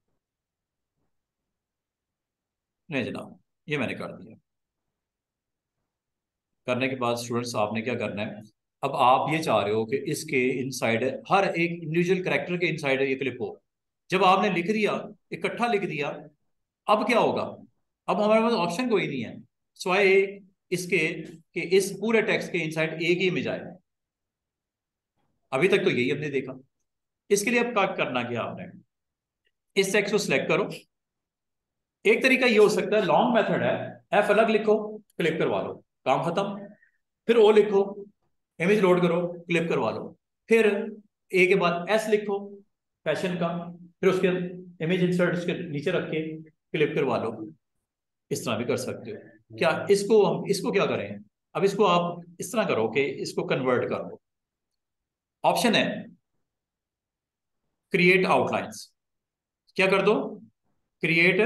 नहीं जनाब ये मैंने कर दिया। करने के बाद स्टूडेंट्स आपने क्या करना है, अब आप ये चाह रहे हो कि इसके इनसाइड हर एक इंडिविजुअल करेक्टर के इनसाइड ये क्लिप हो। जब आपने लिख दिया, इकट्ठा लिख दिया, अब क्या होगा, अब हमारे पास ऑप्शन कोई नहीं है स्वाय इसके कि इस पूरे टेक्स्ट के इनसाइड एक ही इमेज आए। अभी तक तो यही हमने देखा। इसके लिए अब क्या करना, क्या आपने इस टेक्स्ट को सिलेक्ट करो। एक तरीका ये हो सकता है, लॉन्ग मेथड है, एफ अलग लिखो, क्लिक करवा लो, काम खत्म। फिर ओ लिखो, इमेज लोड करो, क्लिप करवा लो। फिर ए के बाद एस लिखो फैशन का, फिर उसके इमेज इंसर्ट उसके नीचे रख के क्लिप करवा लो। इस तरह भी कर सकते हो। क्या इसको हम इसको क्या करें, अब इसको आप इस तरह करो कि इसको कन्वर्ट कर लो। ऑप्शन है क्रिएट आउटलाइंस, क्या कर दो, क्रिएट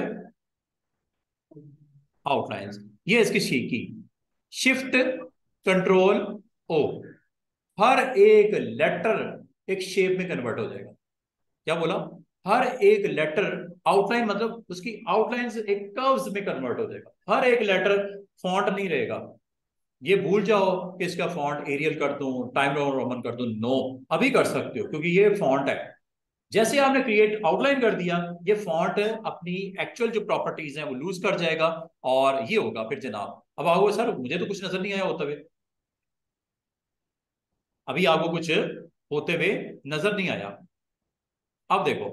आउटलाइंस। ये इसकी शी की शिफ्ट कंट्रोल ओ, हर एक लेटर एक शेप में कन्वर्ट हो जाएगा। क्या बोला, हर एक लेटर आउटलाइन, मतलब उसकी आउटलाइन एक कर्व्स में कन्वर्ट हो जाएगा। हर एक लेटर फॉन्ट नहीं रहेगा। ये भूल जाओ कि इसका फॉन्ट एरियल कर दूं, टाइम रोमन कर दूं, नो, अभी कर सकते हो क्योंकि ये फॉन्ट है। जैसे आपने क्रिएट आउटलाइन कर दिया, ये फॉन्ट अपनी एक्चुअल जो प्रॉपर्टीज हैं वो लूज कर जाएगा और ये होगा फिर जनाब। अब आओ सर मुझे तो कुछ नजर नहीं आया होता हुए, अभी आपको कुछ होते हुए नजर नहीं आया। अब देखो,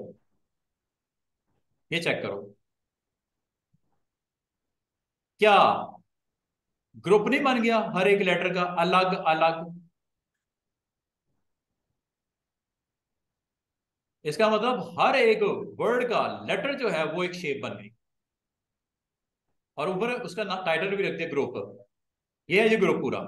ये चेक करो, क्या ग्रुप नहीं बन गया हर एक लेटर का अलग अलग। इसका मतलब हर एक वर्ड का लेटर जो है वो एक शेप बन गई, और ऊपर उसका टाइटल भी रख दिया ग्रुप। ये है ये ग्रुप पूरा।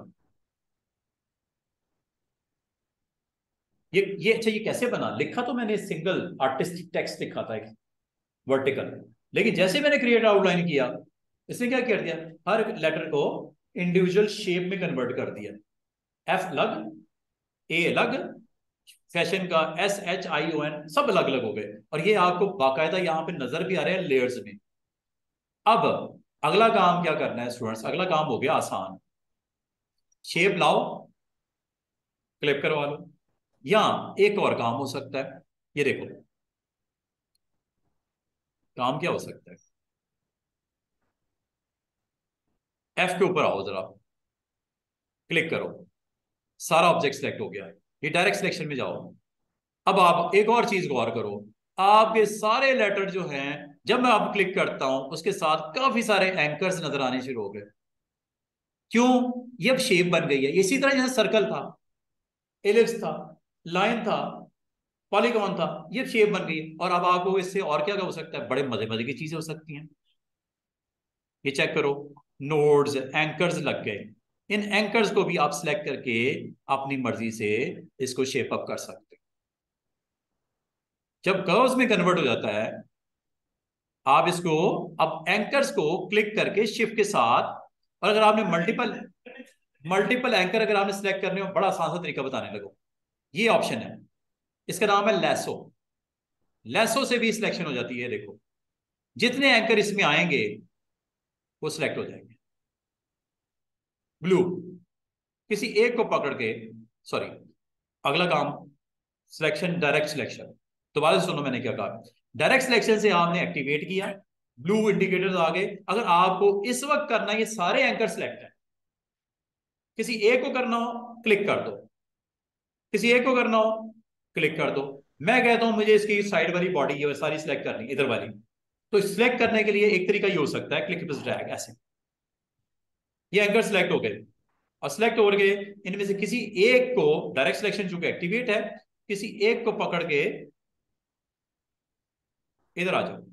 ये ये अच्छा, ये कैसे बना, लिखा तो मैंने सिंगल आर्टिस्टिक टेक्स्ट लिखा था एक वर्टिकल, लेकिन जैसे मैंने क्रिएट आउटलाइन किया, इसने क्या कर दिया, हर लेटर को इंडिविजुअल शेप में कन्वर्ट कर दिया। एफ अलग, ए अलग, फैशन का S H I O N सब अलग अलग हो गए, और ये आपको बाकायदा यहाँ पे नजर भी आ रहे हैं लेयर्स में। अब अगला काम क्या करना है स्टूडेंट्स, अगला काम हो गया आसान, शेप लाओ, क्लिप करवा लो। या एक और काम हो सकता है, ये देखो काम क्या हो सकता है, एफ के ऊपर आओ जरा, क्लिक करो, सारा ऑब्जेक्ट सिलेक्ट हो गया है, ये डायरेक्ट सिलेक्शन में जाओ। अब आप एक और चीज गौर करो, आपके सारे लेटर जो हैं, जब मैं आप क्लिक करता हूं उसके साथ काफी सारे एंकर्स नजर आने शुरू हो गए। क्यों, ये अब शेप बन गई है, इसी तरह जैसे सर्कल था, एलिप्स था, लाइन था, पॉलीगॉन था, ये शेप बन गई। और अब आपको इससे और क्या क्या हो सकता है, बड़े मजे मजे की चीजें हो सकती हैं। ये चेक करो, नोड्स एंकर्स लग गए, इन एंकर्स को भी आप सिलेक्ट करके अपनी मर्जी से इसको शेप अप कर सकते हो। जब कर्व्स में कन्वर्ट हो जाता है, आप इसको अब एंकर्स को क्लिक करके शिफ्ट के साथ, और अगर आपने मल्टीपल मल्टीपल एंकर अगर आपने सिलेक्ट करने हो, बड़ा आसान सा तरीका बताने लगो, ये ऑप्शन है, इसका नाम है लैसो। लैसो से भी सिलेक्शन हो जाती है, देखो जितने एंकर इसमें आएंगे वो सिलेक्ट हो जाएंगे। ब्लू, किसी एक को पकड़ के, सॉरी अगला काम, सिलेक्शन डायरेक्ट सिलेक्शन। दोबारा से सुनो मैंने क्या कहा, डायरेक्ट सिलेक्शन से आपने एक्टिवेट किया, ब्लू इंडिकेटर्स आ गए। अगर आपको इस वक्त करना, ये सारे एंकर सिलेक्ट है, किसी एक को करना हो क्लिक कर दो, किसी एक को करना हो क्लिक कर दो। मैं कहता हूं मुझे इसकी साइड वाली बॉडी ये सारी सिलेक्ट करनी, इधर वाली, तो सिलेक्ट करने के लिए एक तरीका ये हो सकता है, क्लिक प्लस ड्रैग, ऐसे ये एंकर सिलेक्ट हो गए, और सिलेक्ट हो गए, इनमें से किसी एक को, डायरेक्ट सिलेक्शन चूंकि एक्टिवेट है, किसी एक को पकड़ के इधर आ जाओ।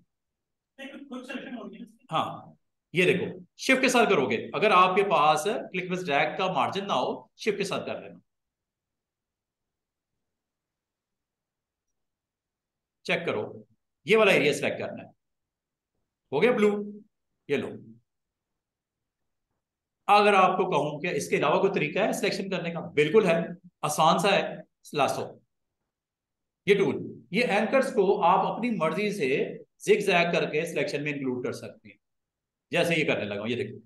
हाँ, ये देखो शिफ्ट के साथ करोगे, अगर आपके पास क्लिक प्लस ड्रैग का मार्जिन ना हो, शिफ्ट के साथ कर लेना। चेक करो, ये वाला एरिया सिलेक्ट करना है, हो गया ब्लू, ये लो। अगर आपको कहूं कि इसके अलावा कोई तरीका है सिलेक्शन करने का, बिल्कुल है, आसान सा है। लासो, ये टूल, ये एंकर्स को आप अपनी मर्जी से जिग जैग करके सिलेक्शन में इंक्लूड कर सकते हैं, जैसे ये करने लगा, ये देखो।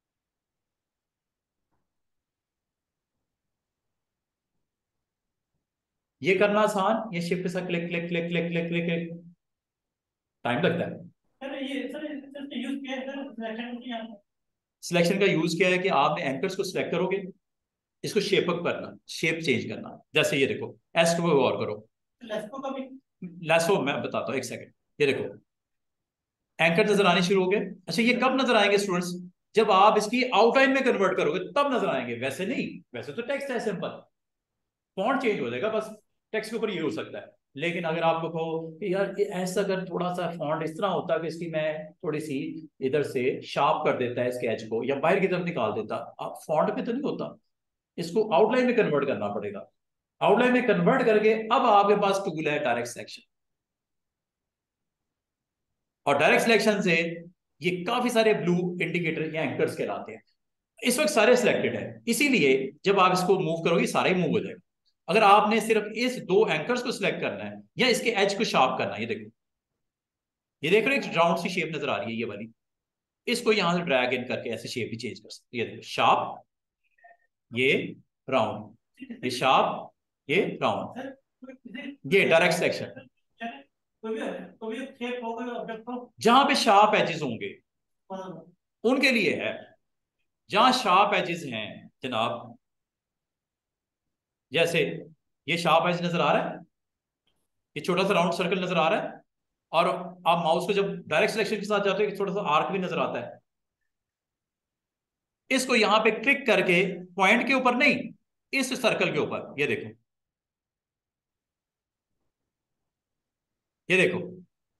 ये करना आसान, ये शिफ्ट से click click click click click click click, time लगता है। सर ये सर यूज किया है सिलेक्शन, सिलेक्शन का यूज क्या है कि आपने एंकर्स को सिलेक्ट करोगे, इसको शेप अप करना, शेप चेंज करना, जैसे ये देखो, एस को गौर करो, लेसो का भी, लेसो मैं बताता हूँ एक सेकंड, ये देखो एंकर नजर आने शुरू हो गए। अच्छा ये कब नजर आएंगे स्टूडेंट्स, जब आप इसकी आउटलाइन में कन्वर्ट करोगे तब नजर आएंगे, वैसे नहीं, वैसे तो टेक्स्ट है सिंपल, फॉन्ट चेंज हो जाएगा बस, टेक्स्ट के ऊपर ये हो सकता है। लेकिन अगर आपको कहो कि यार ऐसा अगर थोड़ा सा फॉन्ट इस तरह होता कि इसकी मैं थोड़ी सी इधर से शार्प कर देता है इसके एज को, या बाहर की तरफ निकाल देता, आप फॉन्ट पे तो नहीं होता, इसको आउटलाइन में कन्वर्ट करना पड़ेगा। आउटलाइन में कन्वर्ट करके अब आपके पास टूल है डायरेक्ट सिलेक्शन, और डायरेक्ट सिलेक्शन से ये काफी सारे ब्लू इंडिकेटर या एंकर्स कहलाते हैं, इस वक्त सारे सिलेक्टेड है, इसीलिए जब आप इसको मूव करोगे सारे मूव हो जाएगा। अगर आपने सिर्फ इस दो एंकर्स को सिलेक्ट करना है या इसके एज को शार्प करना है, ये देखो, ये देख रहे हो एक राउंड सी शेप नजर आ रही है ये वाली, इसको यहां से ड्रैग इन करके ऐसे शेप भी चेंज कर सकते, ये देखो शार्प, ये राउंड, ये शार्प, ये राउंड, ये डायरेक्ट सिलेक्शन। जहां पे शार्प एजेस होंगे उनके लिए है, जहां शार्प एजेस हैं जनाब, जैसे ये शार्प एज नजर आ रहा है, ये छोटा सा राउंड सर्कल नजर आ रहा है, और आप माउस को जब डायरेक्ट सिलेक्शन के साथ जाते हो छोटा सा आर्क भी नजर आता है, इसको यहां पे क्लिक करके पॉइंट के ऊपर नहीं, इस सर्कल के ऊपर, ये देखो, ये देखो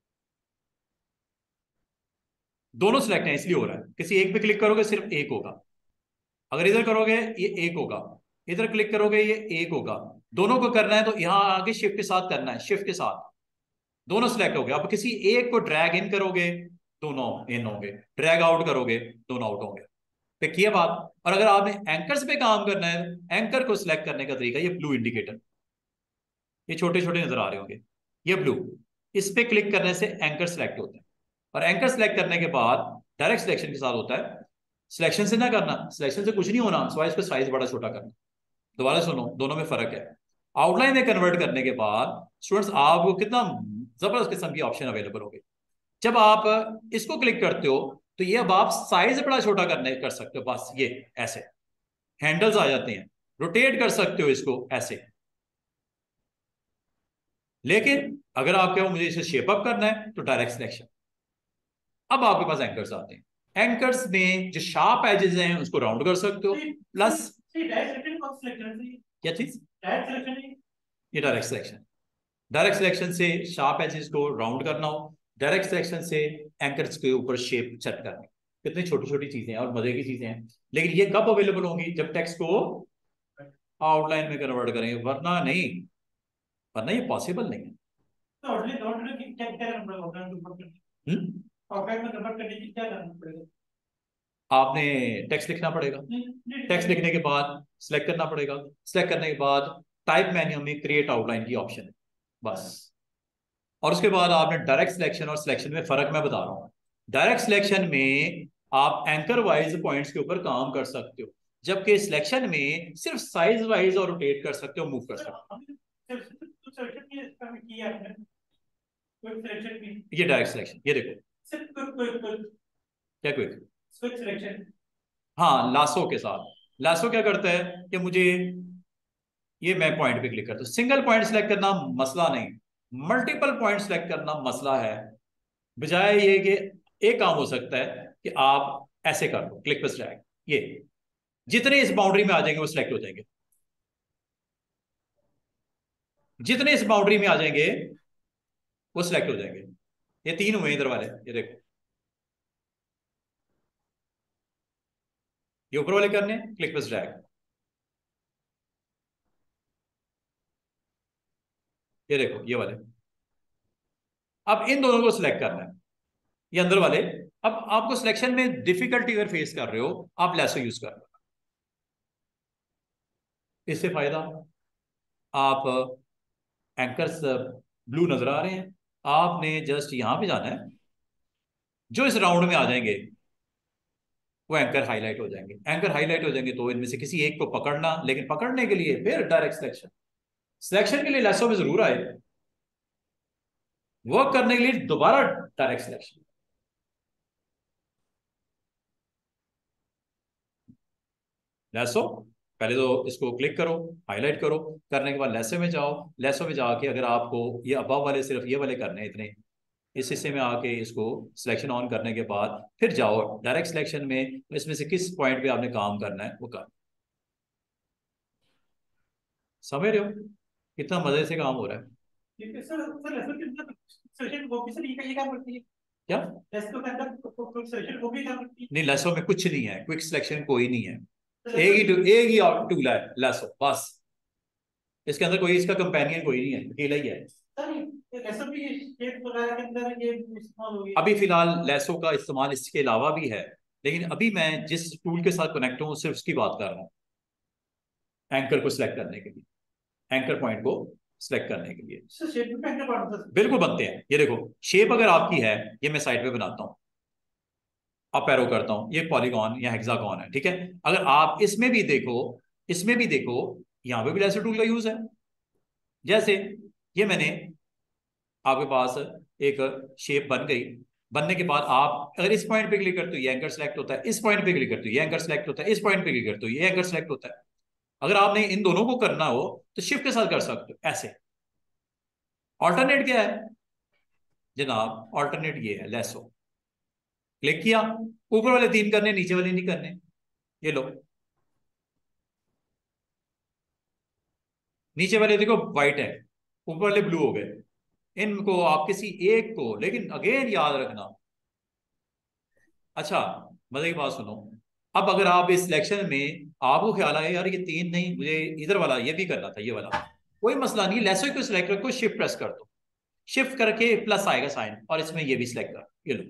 दोनों सिलेक्ट है इसलिए हो रहा है, किसी एक पे क्लिक करोगे सिर्फ एक होगा, अगर इधर करोगे ये एक होगा, इधर क्लिक करोगे ये एक होगा, दोनों को करना है तो यहां आगे शिफ्ट के साथ करना है, शिफ्ट के साथ दोनों सिलेक्ट हो गए। अब किसी एक को ड्रैग इन करोगे दोनों इन होंगे, ड्रैग आउट करोगे दोनों आउट होंगे, पे किया बात। और अगर आपने एंकर्स पे काम करना है, एंकर को सिलेक्ट करने का तरीका, ये ब्लू इंडिकेटर, ये छोटे छोटे नजर आ रहे होंगे, ये ब्लू, इस पे क्लिक करने से एंकर सिलेक्ट होता है, और एंकर सिलेक्ट करने के बाद डायरेक्ट सिलेक्शन के साथ होता है, सिलेक्शन से ना करना, सिलेक्शन से कुछ नहीं होना, सवाल इसका साइज बड़ा छोटा करना। दोबारा सुनो, दोनों में फर्क है। आउटलाइन में कन्वर्ट करने के बाद स्टूडेंट्स आपको कितना जबरदस्त किस्म की ऑप्शन अवेलेबल होगी, जब आप इसको क्लिक करते हो तो ये अब आप साइज बड़ा छोटा करने कर सकते हो, बस ये ऐसे हैंडल्स आ जाते हैं, रोटेट कर सकते हो इसको ऐसे। लेकिन अगर आप कहो मुझे इसे शेप अप करना है तो डायरेक्ट सिलेक्शन, अब आपके पास एंकर्स आते हैं, एंकर्स में जो शार्प एजेस हैं उसको राउंड कर सकते हो, प्लस क्या चीज, ये डायरेक्ट सिलेक्शन, डायरेक्ट सिलेक्शन से शार्प एजेस को राउंड करना हो, डायरेक्ट सिलेक्शन से एंकर्स के ऊपर शेप सेट करनी, कितनी छोटी छोटी चीजें हैं और मजे की चीजें हैं। लेकिन ये कब अवेलेबल होंगी, जब टेक्स्ट को आउटलाइन में कन्वर्ट करेंगे, वरना नहीं, वरना ये पॉसिबल नहीं है। आपने टेक्स्ट लिखना पड़ेगा, टेक्स्ट लिखने के बाद सिलेक्ट करना पड़ेगा, सिलेक्ट करने के बाद टाइप मेन्यू में क्रिएट आउटलाइन की ऑप्शन है बस, और उसके बाद आपने डायरेक्ट सिलेक्शन और सिलेक्शन में फर्क मैं बता रहा हूं। डायरेक्ट सिलेक्शन में आप एंकर वाइज पॉइंट्स के ऊपर काम कर सकते हो, जबकि सिलेक्शन में सिर्फ साइज वाइज और रोटेट कर सकते हो, मूव कर सकते हो। ये डायरेक्ट सिलेक्शन, ये देखो क्या क्विक, हाँ लासो के साथ, लासो क्या करता है कि मुझे ये मैं पॉइंट पे क्लिक करता हूँ, सिंगल पॉइंट सिलेक्ट करना मसला नहीं, मल्टीपल पॉइंट सिलेक्ट करना मसला है। बजाय ये कि एक काम हो सकता है कि आप ऐसे कर लो क्लिक पे ड्रैग, ये जितने इस बाउंड्री में आ जाएंगे वो सिलेक्ट हो जाएंगे, जितने इस बाउंड्री में आ जाएंगे वो सिलेक्ट हो जाएंगे। ये तीन हुए इधर वाले, ये देखो, ये ऊपर वाले करने क्लिक पे ड्रैग, ये देखो ये वाले। अब इन दोनों को सिलेक्ट करना है, ये अंदर वाले। अब आपको सिलेक्शन में डिफिकल्टी अगर फेस कर रहे हो, आप लेसो यूज कर लो, इससे फायदा आप एंकर्स ब्लू नजर आ रहे हैं, आपने जस्ट यहां पे जाना है, जो इस राउंड में आ जाएंगे वो एंकर हाईलाइट हो जाएंगे। एंकर हाईलाइट हो जाएंगे तो इनमें से किसी एक को पकड़ना, लेकिन पकड़ने के लिए फिर डायरेक्ट सिलेक्शन, सिलेक्शन के लिए लेसो में जरूर आए, वर्क करने के लिए दोबारा डायरेक्ट सिलेक्शन। लेसो, पहले तो इसको क्लिक करो, हाईलाइट करो, करने के बाद लेसो में जाओ, लेसो में जाके अगर आपको ये अबव वाले सिर्फ ये वाले करने हैं इतने, इस हिस्से में आके इसको सिलेक्शन ऑन करने के बाद फिर जाओ डायरेक्ट सिलेक्शन में, इसमें से किस पॉइंट पे आपने काम करना है वो कर। समझ रहे हो कितना मजे से काम हो रहा है? ठीक है सर। सर लेसन के अंदर सेशन वो भी सर ये क्या करती है? क्या लेसन के अंदर क्विक सिलेक्शन वो भी क्या करती है? नहीं, लेसो में कुछ नहीं है, क्विक सिलेक्शन कोई नहीं है, एक ही टूल, एक ही टूल है लेसो बस, इसके अंदर कोई इसका कंपेनियन कोई नहीं है, अकेला ही है। अभी फिलहाल लेसो का इस्तेमाल इसके अलावा भी है, लेकिन अभी मैं जिस टूल के साथ कनेक्ट हूँ सिर्फ उसकी बात कर रहा हूँ, एंकर को सिलेक्ट करने के लिए, एंकर पॉइंट को सिलेक्ट करने के लिए। शेप भी एंकर बिल्कुल बनते हैं। ये देखो शेप अगर आपकी है, ये मैं साइड पे बनाता हूँ, अप एरो करता हूँ, ये पॉलीगॉन या हेक्सागोन है, ठीक है। अगर आप इसमें भी देखो, इसमें भी देखो, यहाँ पे भी लेसो टूल का यूज है। जैसे ये मैंने आपके पास एक शेप बन गई, बनने के बाद आप अगर इस पॉइंट पे क्लिक करते हो ये एंकर सेलेक्ट होता है, इस पॉइंट पे क्लिक करते हो ये एंकर सेलेक्ट होता है, इस पॉइंट पे क्लिक करते हो ये एंकर सेलेक्ट होता है। अगर आपने इन दोनों को करना हो तो शिफ्ट के साथ कर सकते हो ऐसे। ऑल्टरनेट क्या है जनाब? ऑल्टरनेट ये है लेसो, क्लिक किया, ऊपर वाले तीन करने, नीचे वाले नहीं करने, ये लो, नीचे वाले देखो व्हाइट है, ऊपर वाले ब्लू हो गए। इनको आप किसी एक को, लेकिन अगेन याद रखना, अच्छा मजे की बात सुनो, अब अगर आप इस सिलेक्शन में आपको ख्याल आए यार ये तीन नहीं, मुझे इधर वाला ये भी करना था, ये वाला, कोई मसला नहीं, लेसो को सिलेक्ट रखो, शिफ्ट प्रेस कर दो, शिफ्ट करके प्लस आएगा साइन, और इसमें ये भी सिलेक्ट कर, ये लो,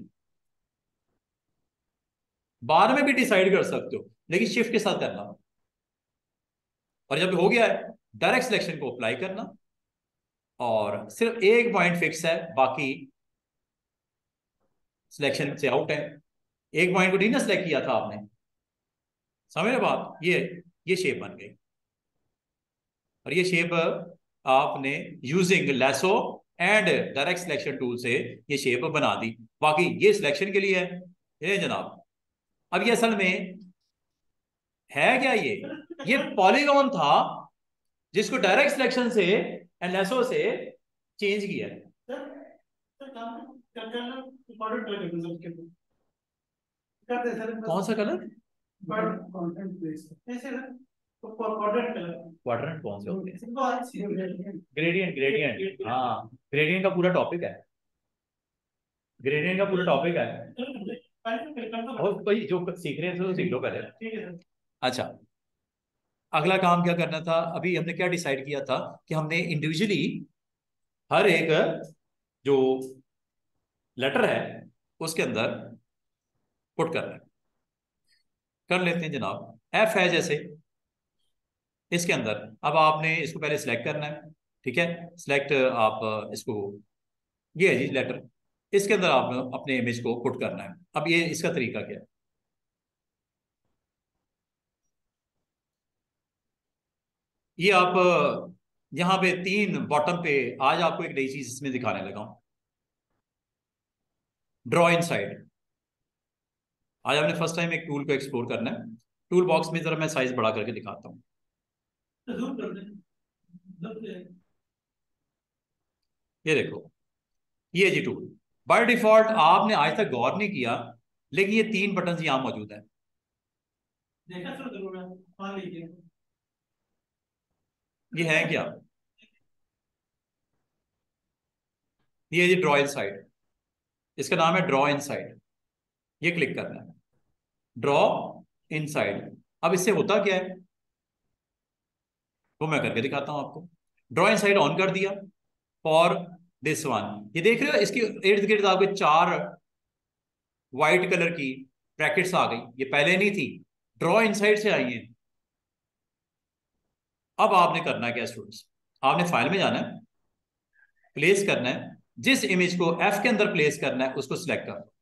बाद में भी डिसाइड कर सकते हो लेकिन शिफ्ट के साथ करना। और जब हो गया है डायरेक्ट सिलेक्शन को अप्लाई करना, और सिर्फ एक पॉइंट फिक्स है, बाकी सिलेक्शन से आउट है। एक पॉइंट को नहीं ना सिलेक्ट किया था आपने, समझ रहे बात? ये ये शेप बन गई, और ये शेप आपने using lasso and direct selection tool से ये शेप बना दी। बाकी ये सिलेक्शन के लिए है ये जनाब। अब ये असल में है क्या, ये ये पॉलीगॉन था जिसको डायरेक्ट सिलेक्शन से एंड लेसो से चेंज किया है। कौन सा कलर? क्वाड्रेंट कौन से होते हैं? ग्रेडियंट, ग्रेडियंट, हाँ ग्रेडियंट का पूरा टॉपिक है, ग्रेडियंट का पूरा टॉपिक है, और भाई जो सीख रहे हैं तो सीख लो पहले। अच्छा अगला काम क्या करना था, अभी हमने क्या डिसाइड किया था कि हमने इंडिविजुअली हर एक जो लेटर है उसके अंदर पुट करना है। कर लेते हैं जनाब, एफ है जैसे, इसके अंदर अब आपने इसको पहले सिलेक्ट करना है, ठीक है, सिलेक्ट आप इसको, ये है जी लेटर, इसके अंदर आप अपने इमेज को पुट करना है। अब ये इसका तरीका क्या है, ये आप यहाँ पे तीन बॉटम पे, आज आपको एक नई चीज इसमें दिखाने लगा हूं, ड्रॉ इन साइड। आज आपने फर्स्ट टाइम एक टूल को एक्सप्लोर करना है, टूल बॉक्स में जरा मैं साइज बढ़ा करके दिखाता हूँ। ये देखो ये जी टूल, बाय डिफॉल्ट आपने आज तक गौर नहीं किया, लेकिन ये तीन बटन यहां मौजूद है, देखा सर जरूर मान लीजिए, ये है क्या, ये जी ड्रॉ इन साइड, इसका नाम है ड्रॉ इन साइड, ये क्लिक करना है, ड्रॉ इन साइड। अब इससे होता क्या है वो मैं करके दिखाता हूं आपको। ड्रॉ इन साइड ऑन कर दिया फॉर दिस वन, ये देख रहे हो इसके इर्द गिर्द आपके चार व्हाइट कलर की ब्रैकेट्स आ गई, ये पहले नहीं थी, ड्रॉ इन साइड से आई है। अब आपने करना क्या स्टूडेंट्स, आपने फाइल में जाना है, प्लेस करना है, जिस इमेज को एफ के अंदर प्लेस करना है उसको सिलेक्ट कर दो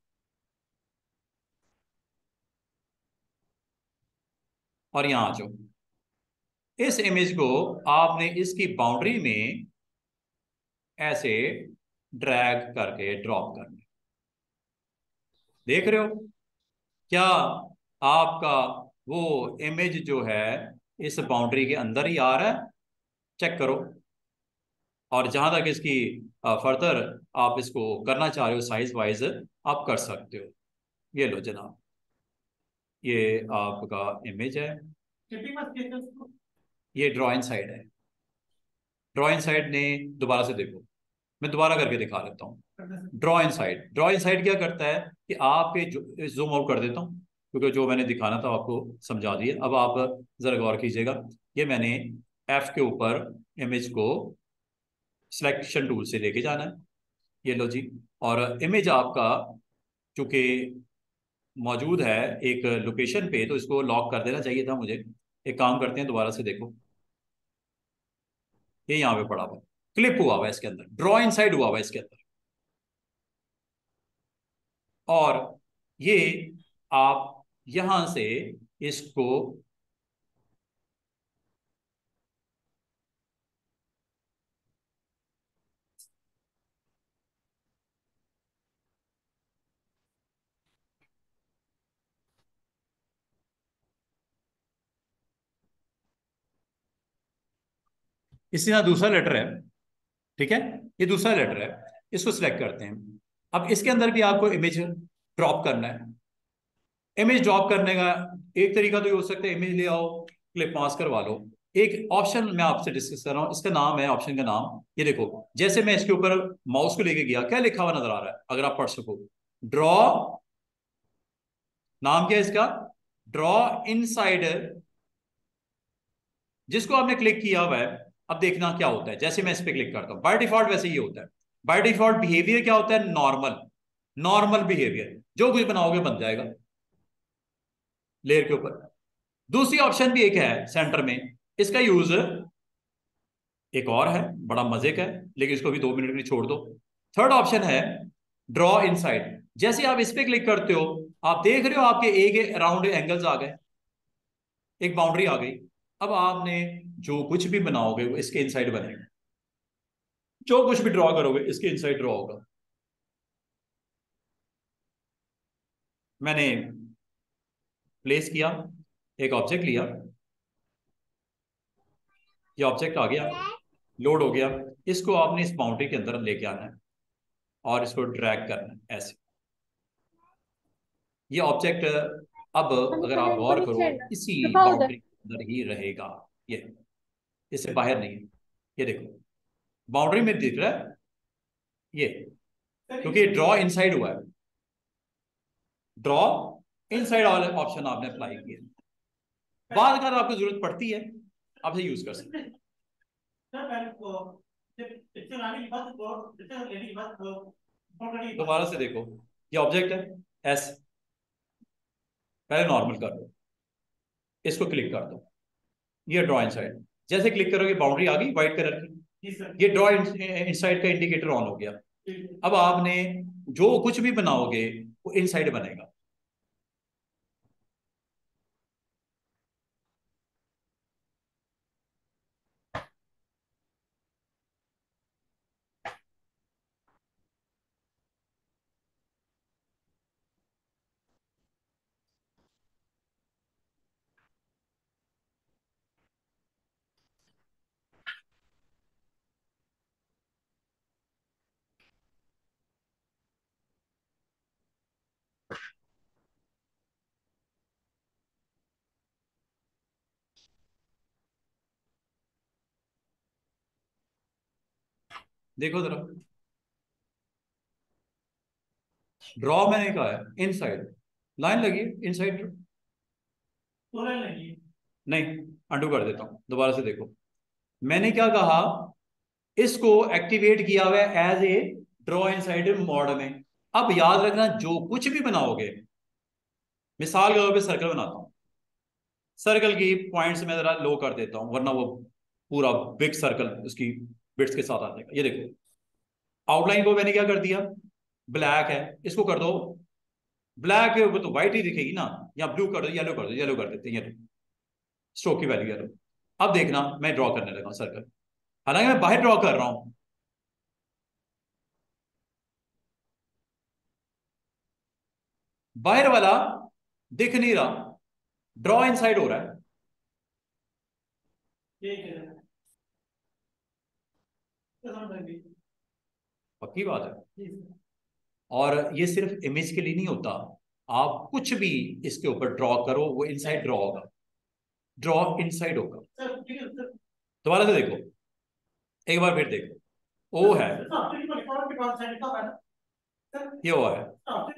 और यहां आ जाओ। इस इमेज को आपने इसकी बाउंड्री में ऐसे ड्रैग करके ड्रॉप करना है। देख रहे हो क्या आपका वो इमेज जो है इस बाउंड्री के अंदर ही आ रहा है? चेक करो। और जहां तक इसकी फर्दर आप इसको करना चाह रहे हो साइज वाइज आप कर सकते हो। ये लो जनाब, ये आपका इमेज है, ये ड्रॉइंग साइड है। ड्रॉइंग साइड ने दोबारा से देखो, मैं दोबारा करके दिखा देता हूँ। ड्रॉ इनसाइड, ड्रॉ इनसाइड क्या करता है कि आपके जो जूम आउट कर देता हूँ क्योंकि जो मैंने दिखाना था आपको समझा दिया। अब आप जरा गौर कीजिएगा, ये मैंने एफ के ऊपर इमेज को सिलेक्शन टूल से लेके जाना है। ये लो जी, और इमेज आपका चूंकि मौजूद है एक लोकेशन पे तो इसको लॉक कर देना चाहिए था मुझे। एक काम करते हैं, दोबारा से देखो, ये यहाँ पे पड़ा हुआ है, क्लिप हुआ हुआ है इसके अंदर, ड्रॉ इनसाइड हुआ हुआ है इसके अंदर। और ये आप यहां से इसको इसी तरह दूसरा लेटर है, ठीक है, ये दूसरा लेटर है, इसको सिलेक्ट करते हैं। अब इसके अंदर भी आपको इमेज ड्रॉप करना है। इमेज ड्रॉप करने का एक तरीका तो ये हो सकता है इमेज ले आओ, क्लिप मास करवा लो। एक ऑप्शन मैं आपसे डिस्कस कर रहा हूँ, इसका नाम है, ऑप्शन का नाम ये देखो। जैसे मैं इसके ऊपर माउस को लेके गया, क्या लिखा हुआ नजर आ रहा है अगर आप पढ़ सको? ड्रॉ, नाम क्या है इसका? Draw inside. जिसको आपने क्लिक किया हुआ है, अब देखना क्या होता है। जैसे मैं इस पे क्लिक करता हूं, बाय डिफॉल्ट वैसे ये होता है। बाय डिफॉल्ट बिहेवियर क्या होता है? नॉर्मल, नॉर्मल बिहेवियर, जो कुछ बनाओगे बन जाएगा लेयर के ऊपर। दूसरी ऑप्शन भी एक है सेंटर में, इसका यूज एक और है, बड़ा मजे का है, लेकिन इसको भी दो मिनट के लिए छोड़ दो। थर्ड ऑप्शन है ड्रॉ इनसाइड। जैसे आप इस पे क्लिक करते हो, आप देख रहे हो आपके एक राउंड एंगल्स आ गए, एक बाउंड्री आ गई। अब आपने जो कुछ भी बनाओगे वो इसके इनसाइड बनेगा, जो कुछ भी ड्रॉ करोगे इसके इनसाइड ड्रॉ होगा। मैंने प्लेस किया, एक ऑब्जेक्ट लिया, ये ऑब्जेक्ट आ गया, लोड हो गया। इसको आपने इस बाउंड्री के अंदर लेके आना है और इसको ड्रैग करना है ऐसे। ये ऑब्जेक्ट अब अगर आप गौर करो इसी बाउंड्री के अंदर ही रहेगा, ये इससे बाहर नहीं है। ये देखो बाउंड्री में दिख रहा है ये, क्योंकि ड्रॉ इनसाइड हुआ है। ड्रॉ इनसाइड वाले ऑप्शन आपने अप्लाई किया, बाद अगर आपको जरूरत पड़ती है आप इसे यूज कर सकते हैं। दोबारा से देखो, ये ऑब्जेक्ट है एस, पहले नॉर्मल कर दो, इसको क्लिक कर दो, ये ड्रॉ इनसाइड। जैसे क्लिक करोगे बाउंड्री आ गई व्हाइट कलर की, ये ड्रॉ इनसाइड का इंडिकेटर ऑन हो गया। अब आपने जो कुछ भी बनाओगे वो इनसाइड बनेगा। देखो जरा, ड्रॉ मैंने कहा है इनसाइड, लाइन लगी इनसाइड, नहीं अंडू कर देता हूं, दोबारा से देखो। मैंने क्या कहा, इसको एक्टिवेट किया हुआ है as a draw inside mode में। अब याद रखना जो कुछ भी बनाओगे, मिसाल के तौर पे सर्कल बनाता हूं, सर्कल की पॉइंट्स में जरा लो कर देता हूं वरना वो पूरा बिग सर्कल उसकी बिट्स के साथ आ जाएगा। ये देखो, आउटलाइन को मैंने क्या कर दिया, ब्लैक है, इसको कर दो ब्लैक है, वो तो व्हाइट ही दिखेगी ना, या ब्लू कर दो, येलो कर दो, येलो कर देते हैं, येलो, स्ट्रोक की वैल्यू येलो। अब देखना मैं ड्रॉ करने लगा सर्कल, हालांकि मैं बाहर ड्रॉ कर रहा हूं, बाहर वाला दिख नहीं रहा, ड्रॉ इनसाइड हो रहा है। ठीक है, पक्की बात है। और ये सिर्फ इमेज के लिए नहीं होता, आप कुछ भी इसके ऊपर ड्रॉ करो वो इनसाइड ड्रॉ होगा, ड्रॉ इनसाइड होगा। दोबारा से देखो, एक बार फिर देखो, ओ है, ये ओ है।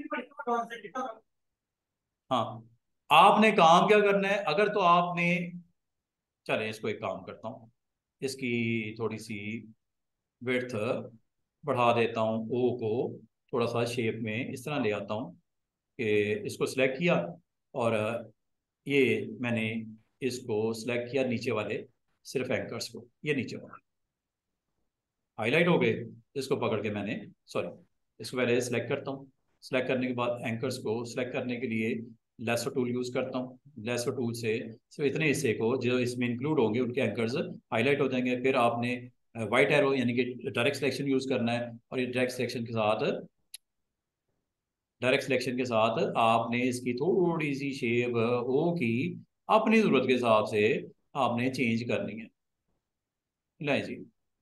हाँ, आपने काम क्या करना है, अगर तो आपने, चले इसको एक काम करता हूँ, इसकी थोड़ी सी विड्थ बढ़ा देता हूँ, ओ को थोड़ा सा शेप में इस तरह ले आता हूँ कि इसको सिलेक्ट किया, और ये मैंने इसको सिलेक्ट किया नीचे वाले सिर्फ एंकर्स को, ये नीचे वाले हाईलाइट हो गए, इसको पकड़ के मैंने, सॉरी, इसको पहले सेलेक्ट करता हूँ, सेलेक्ट करने के बाद एंकर्स को सेलेक्ट करने के लिए लेसो टूल यूज करता हूँ, लेसो टूल से सिर्फ इतने हिस्से को जो इसमें इंक्लूड होंगे उनके एंकर्स हाईलाइट हो जाएंगे। फिर आपने वाइट एरो यानी कि डायरेक्ट सिलेक्शन यूज करना है, और ये डायरेक्ट सिलेक्शन के साथ, डायरेक्ट सिलेक्शन के साथ आपने इसकी थोड़ी सी शेप ओ की अपनी जरूरत के हिसाब से आपने चेंज करनी है। लाए जी,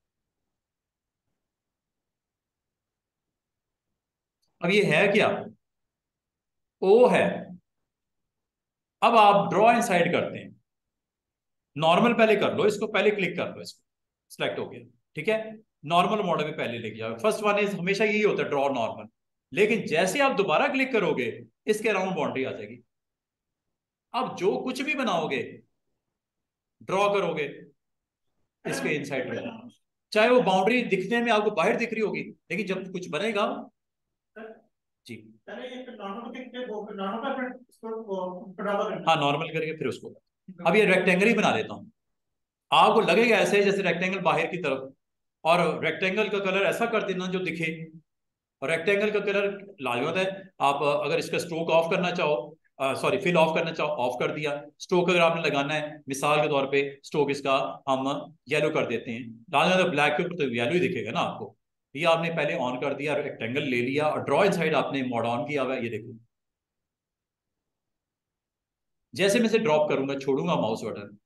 अब ये है क्या, ओ है। अब आप ड्रॉ इन साइड करते हैं, नॉर्मल पहले कर लो, इसको पहले क्लिक कर लो, इसको सिलेक्ट हो गया, ठीक है, नॉर्मल मॉडल में पहले लेके जाओ, फर्स्ट वन इज हमेशा यही होता है ड्रॉ नॉर्मल, लेकिन जैसे आप दोबारा क्लिक करोगे इसके अराउंड बाउंड्री आ जाएगी। अब जो कुछ भी बनाओगे, ड्रॉ करोगे, इसके इनसाइड ड्रॉ, चाहे वो बाउंड्री दिखने में आपको बाहर दिख रही होगी, लेकिन जब कुछ बनेगा जी, हाँ नॉर्मल करके फिर उसको, अब ये रेक्टेंगल ही बना देता हूँ, आपको लगेगा ऐसे जैसे रेक्टेंगल बाहर की तरफ, और रेक्टेंगल का कलर ऐसा कर देना जो दिखे, और रेक्टेंगल का कलर लाजवाब है। आप अगर इसका स्ट्रोक ऑफ करना चाहो, सॉरी फिल ऑफ करना चाहो, ऑफ कर दिया, स्ट्रोक अगर आपने लगाना है मिसाल के तौर पे स्ट्रोक इसका हम येलो कर देते हैं, लाजवाब ब्लैक के ऊपर तो येलो ही दिखेगा ना आपको, ये आपने पहले ऑन कर दिया, रेक्टेंगल ले लिया, और ड्रॉ इन साइड आपने मोड ऑन किया हुआ है, ये देखो, जैसे मैं इसे ड्रॉप करूंगा, छोड़ूंगा mouse button,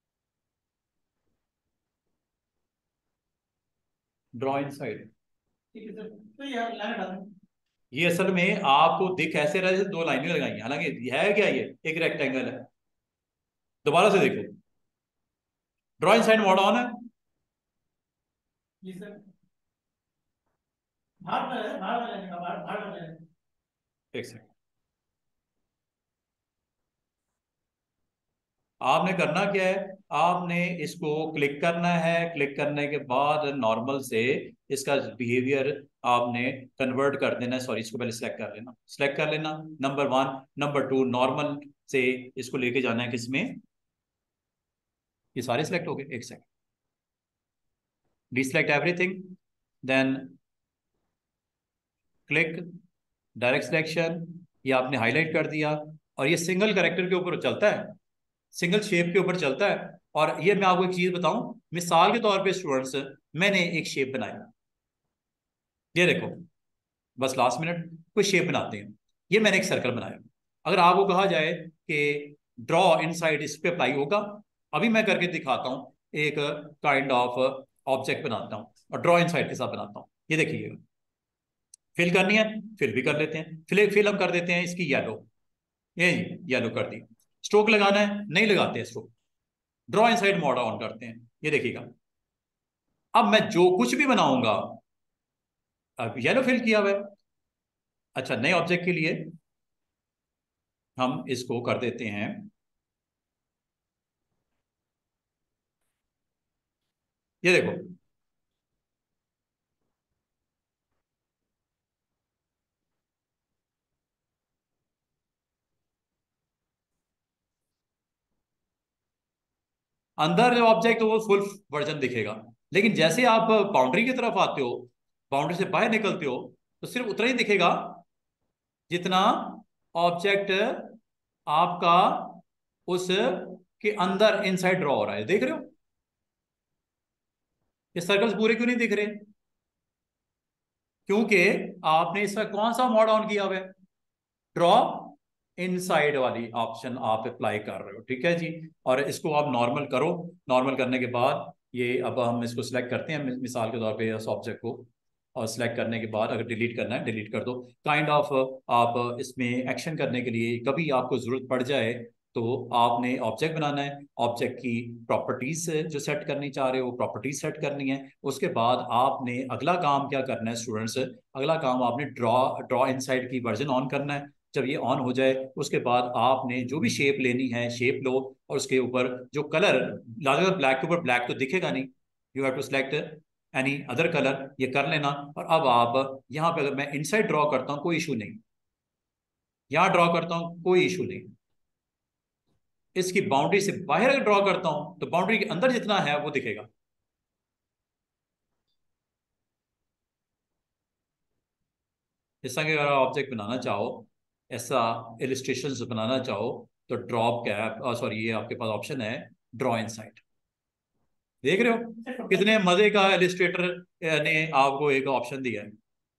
draw inside, ये असल में आपको दिख ऐसे रहा है जैसे दो लाइनें लगाई हैं, हालांकि है क्या, ये एक रेक्टेंगल है। दोबारा से देखो, draw inside mode on है, एक सेकंड, आपने करना क्या है, आपने इसको क्लिक करना है, क्लिक करने के बाद नॉर्मल से इसका बिहेवियर आपने कन्वर्ट कर देना है, सॉरी इसको पहले सिलेक्ट कर लेना, सिलेक्ट कर लेना, number one, number two, normal से इसको लेके जाना है किसमें, ये सारे सिलेक्ट हो गए, एक second, deselect everything, then click, direct selection, ये आपने हाईलाइट कर दिया, और ये सिंगल करेक्टर के ऊपर चलता है, सिंगल शेप के ऊपर चलता है। और ये मैं आपको एक चीज बताऊं, मिसाल के तौर पे स्टूडेंट्स, मैंने एक शेप बनाया, ये देखो, बस लास्ट मिनट कोई शेप बनाते हैं, ये मैंने एक सर्कल बनाया, अगर आपको कहा जाए कि ड्रॉ इनसाइड इस पे अप्लाई होगा, अभी मैं करके दिखाता हूं, एक काइंड ऑफ ऑब्जेक्ट बनाता हूं और ड्रॉ इनसाइड के साथ बनाता हूं, ये देखिएगा, फिल करनी है, फिल भी कर लेते हैं, फिल फिल हम कर देते हैं इसकी येलो, ये येलो कर दी, स्ट्रोक लगाना है, नहीं लगाते हैं stroke, draw inside mode on करते हैं, ये देखिएगा, अब मैं जो कुछ भी बनाऊंगा, अब येलो फिल किया हुआ है। अच्छा, नए ऑब्जेक्ट के लिए हम इसको कर देते हैं, ये देखो, अंदर जो ऑब्जेक्ट वो फुल वर्जन दिखेगा। लेकिन जैसे आप बाउंड्री की तरफ आते हो, बाउंड्री से बाहर निकलते हो, तो सिर्फ उतना ही दिखेगा जितना ऑब्जेक्ट आपका उस के अंदर इनसाइड ड्रॉ हो रहा है। देख रहे हो ये सर्कल्स पूरे क्यों नहीं दिख रहे? क्योंकि आपने इसका कौन सा मोड ऑन किया हुआ है? ड्रॉ इनसाइड वाली ऑप्शन आप अप्लाई कर रहे हो, ठीक है जी। और इसको आप नॉर्मल करो। नॉर्मल करने के बाद ये अब हम इसको सिलेक्ट करते हैं मिसाल के तौर पे इस ऑब्जेक्ट को। और सिलेक्ट करने के बाद अगर डिलीट करना है डिलीट कर दो। काइंड ऑफ आप इसमें एक्शन करने के लिए कभी आपको जरूरत पड़ जाए तो आपने ऑब्जेक्ट बनाना है। ऑब्जेक्ट की प्रॉपर्टीज जो सेट करनी चाह रहे हो प्रॉपर्टीज सेट करनी है। उसके बाद आपने अगला काम क्या करना है स्टूडेंट्स? अगला काम आपने ड्रॉ ड्रॉ इनसाइड की वर्जन ऑन करना है। जब ये ऑन हो जाए उसके बाद आपने जो भी शेप लेनी है शेप लो। और उसके ऊपर जो कलर लाजवाब, ब्लैक के ऊपर ब्लैक तो दिखेगा नहीं, you have to select any other colour, ये कर लेना। और अब आप यहाँ पे अगर मैं इनसाइड ड्रॉ करता हूँ कोई इशू नहीं, यहाँ ड्रॉ करता हूँ कोई इशू नहीं। इसकी बाउंड्री से बाहर अगर ड्रॉ करता हूँ तो बाउंड्री के अंदर जितना है वो दिखेगा। जैसा कि अगर ऑब्जेक्ट बनाना चाहो, ऐसा इलिस्ट्रेशंस बनाना चाहो, तो ड्रॉप कैप सॉरी ये आपके पास ऑप्शन है ड्रॉ इनसाइड। देख रहे हो कितने मजे का इलिस्ट्रेटर ने आपको एक ऑप्शन दिया है,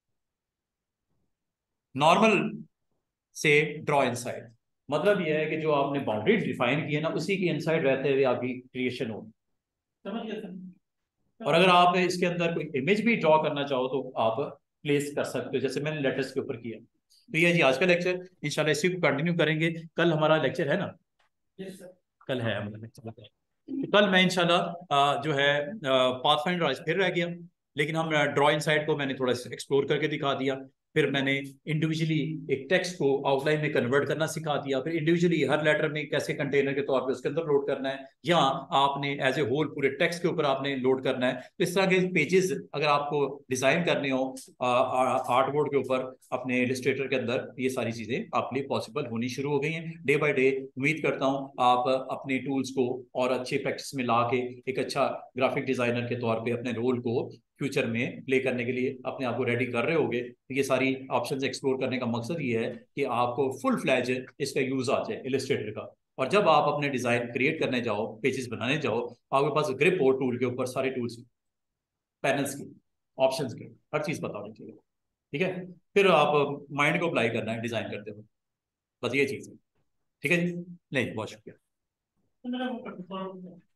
नॉर्मल से ड्रॉ इनसाइड। मतलब यह है कि जो आपने बाउंड्री डिफाइन की है ना उसी के इनसाइड रहते हुए आपकी क्रिएशन हो। समझ गए सर? और अगर आप इसके अंदर कोई इमेज भी ड्रॉ करना चाहो तो आप प्लेस कर सकते हो, जैसे मैंने लेटर्स के ऊपर किया। तो ये जी आज का लेक्चर, इंशाल्लाह इसी को कंटिन्यू करेंगे। कल हमारा लेक्चर है ना? yes, कल है हमारा लेक्चर। तो कल मैं इंशाल्लाह जो है पाथफाइंडर आज फिर रह गया, लेकिन हम ड्रॉ इनसाइड को मैंने थोड़ा एक्सप्लोर करके दिखा दिया। फिर मैंने इंडिविजुअली एक टेक्स्ट को आउटलाइन में कन्वर्ट करना सिखा दिया। फिर इंडिविजुअली हर लेटर में कैसे कंटेनर के तौर पे उसके अंदर लोड करना है, या आपने एज ए होल पूरे टेक्स्ट के ऊपर आपने लोड करना है। तो इस तरह के पेजेस अगर आपको डिजाइन करने हो आर्ट बोर्ड के ऊपर अपने इलस्ट्रेटर के अंदर, ये सारी चीजें आपके लिए पॉसिबल होनी शुरू हो गई हैं डे बाय डे। उम्मीद करता हूँ आप अपने टूल्स को और अच्छे प्रैक्टिस में ला के एक अच्छा ग्राफिक डिजाइनर के तौर पे अपने रोल को फ्यूचर में प्ले करने के लिए अपने आप को रेडी कर रहे होगे। तो ये सारी ऑप्शंस एक्सप्लोर करने का मकसद ये है कि आपको फुल फ्लैज इसका यूज आ जाए इलस्ट्रेटर का। और जब आप अपने डिजाइन क्रिएट करने जाओ, पेजेस बनाने जाओ, आपके पास ग्रिप हो टूल के ऊपर, सारे टूल्स पैनल्स की, ऑप्शंस के, हर चीज पता होनी चाहिए। ठीक है, फिर आप माइंड को अप्लाई करना है डिजाइन करते हुए, बस ये चीज है। ठीक है जी, नहीं बहुत शुक्रिया।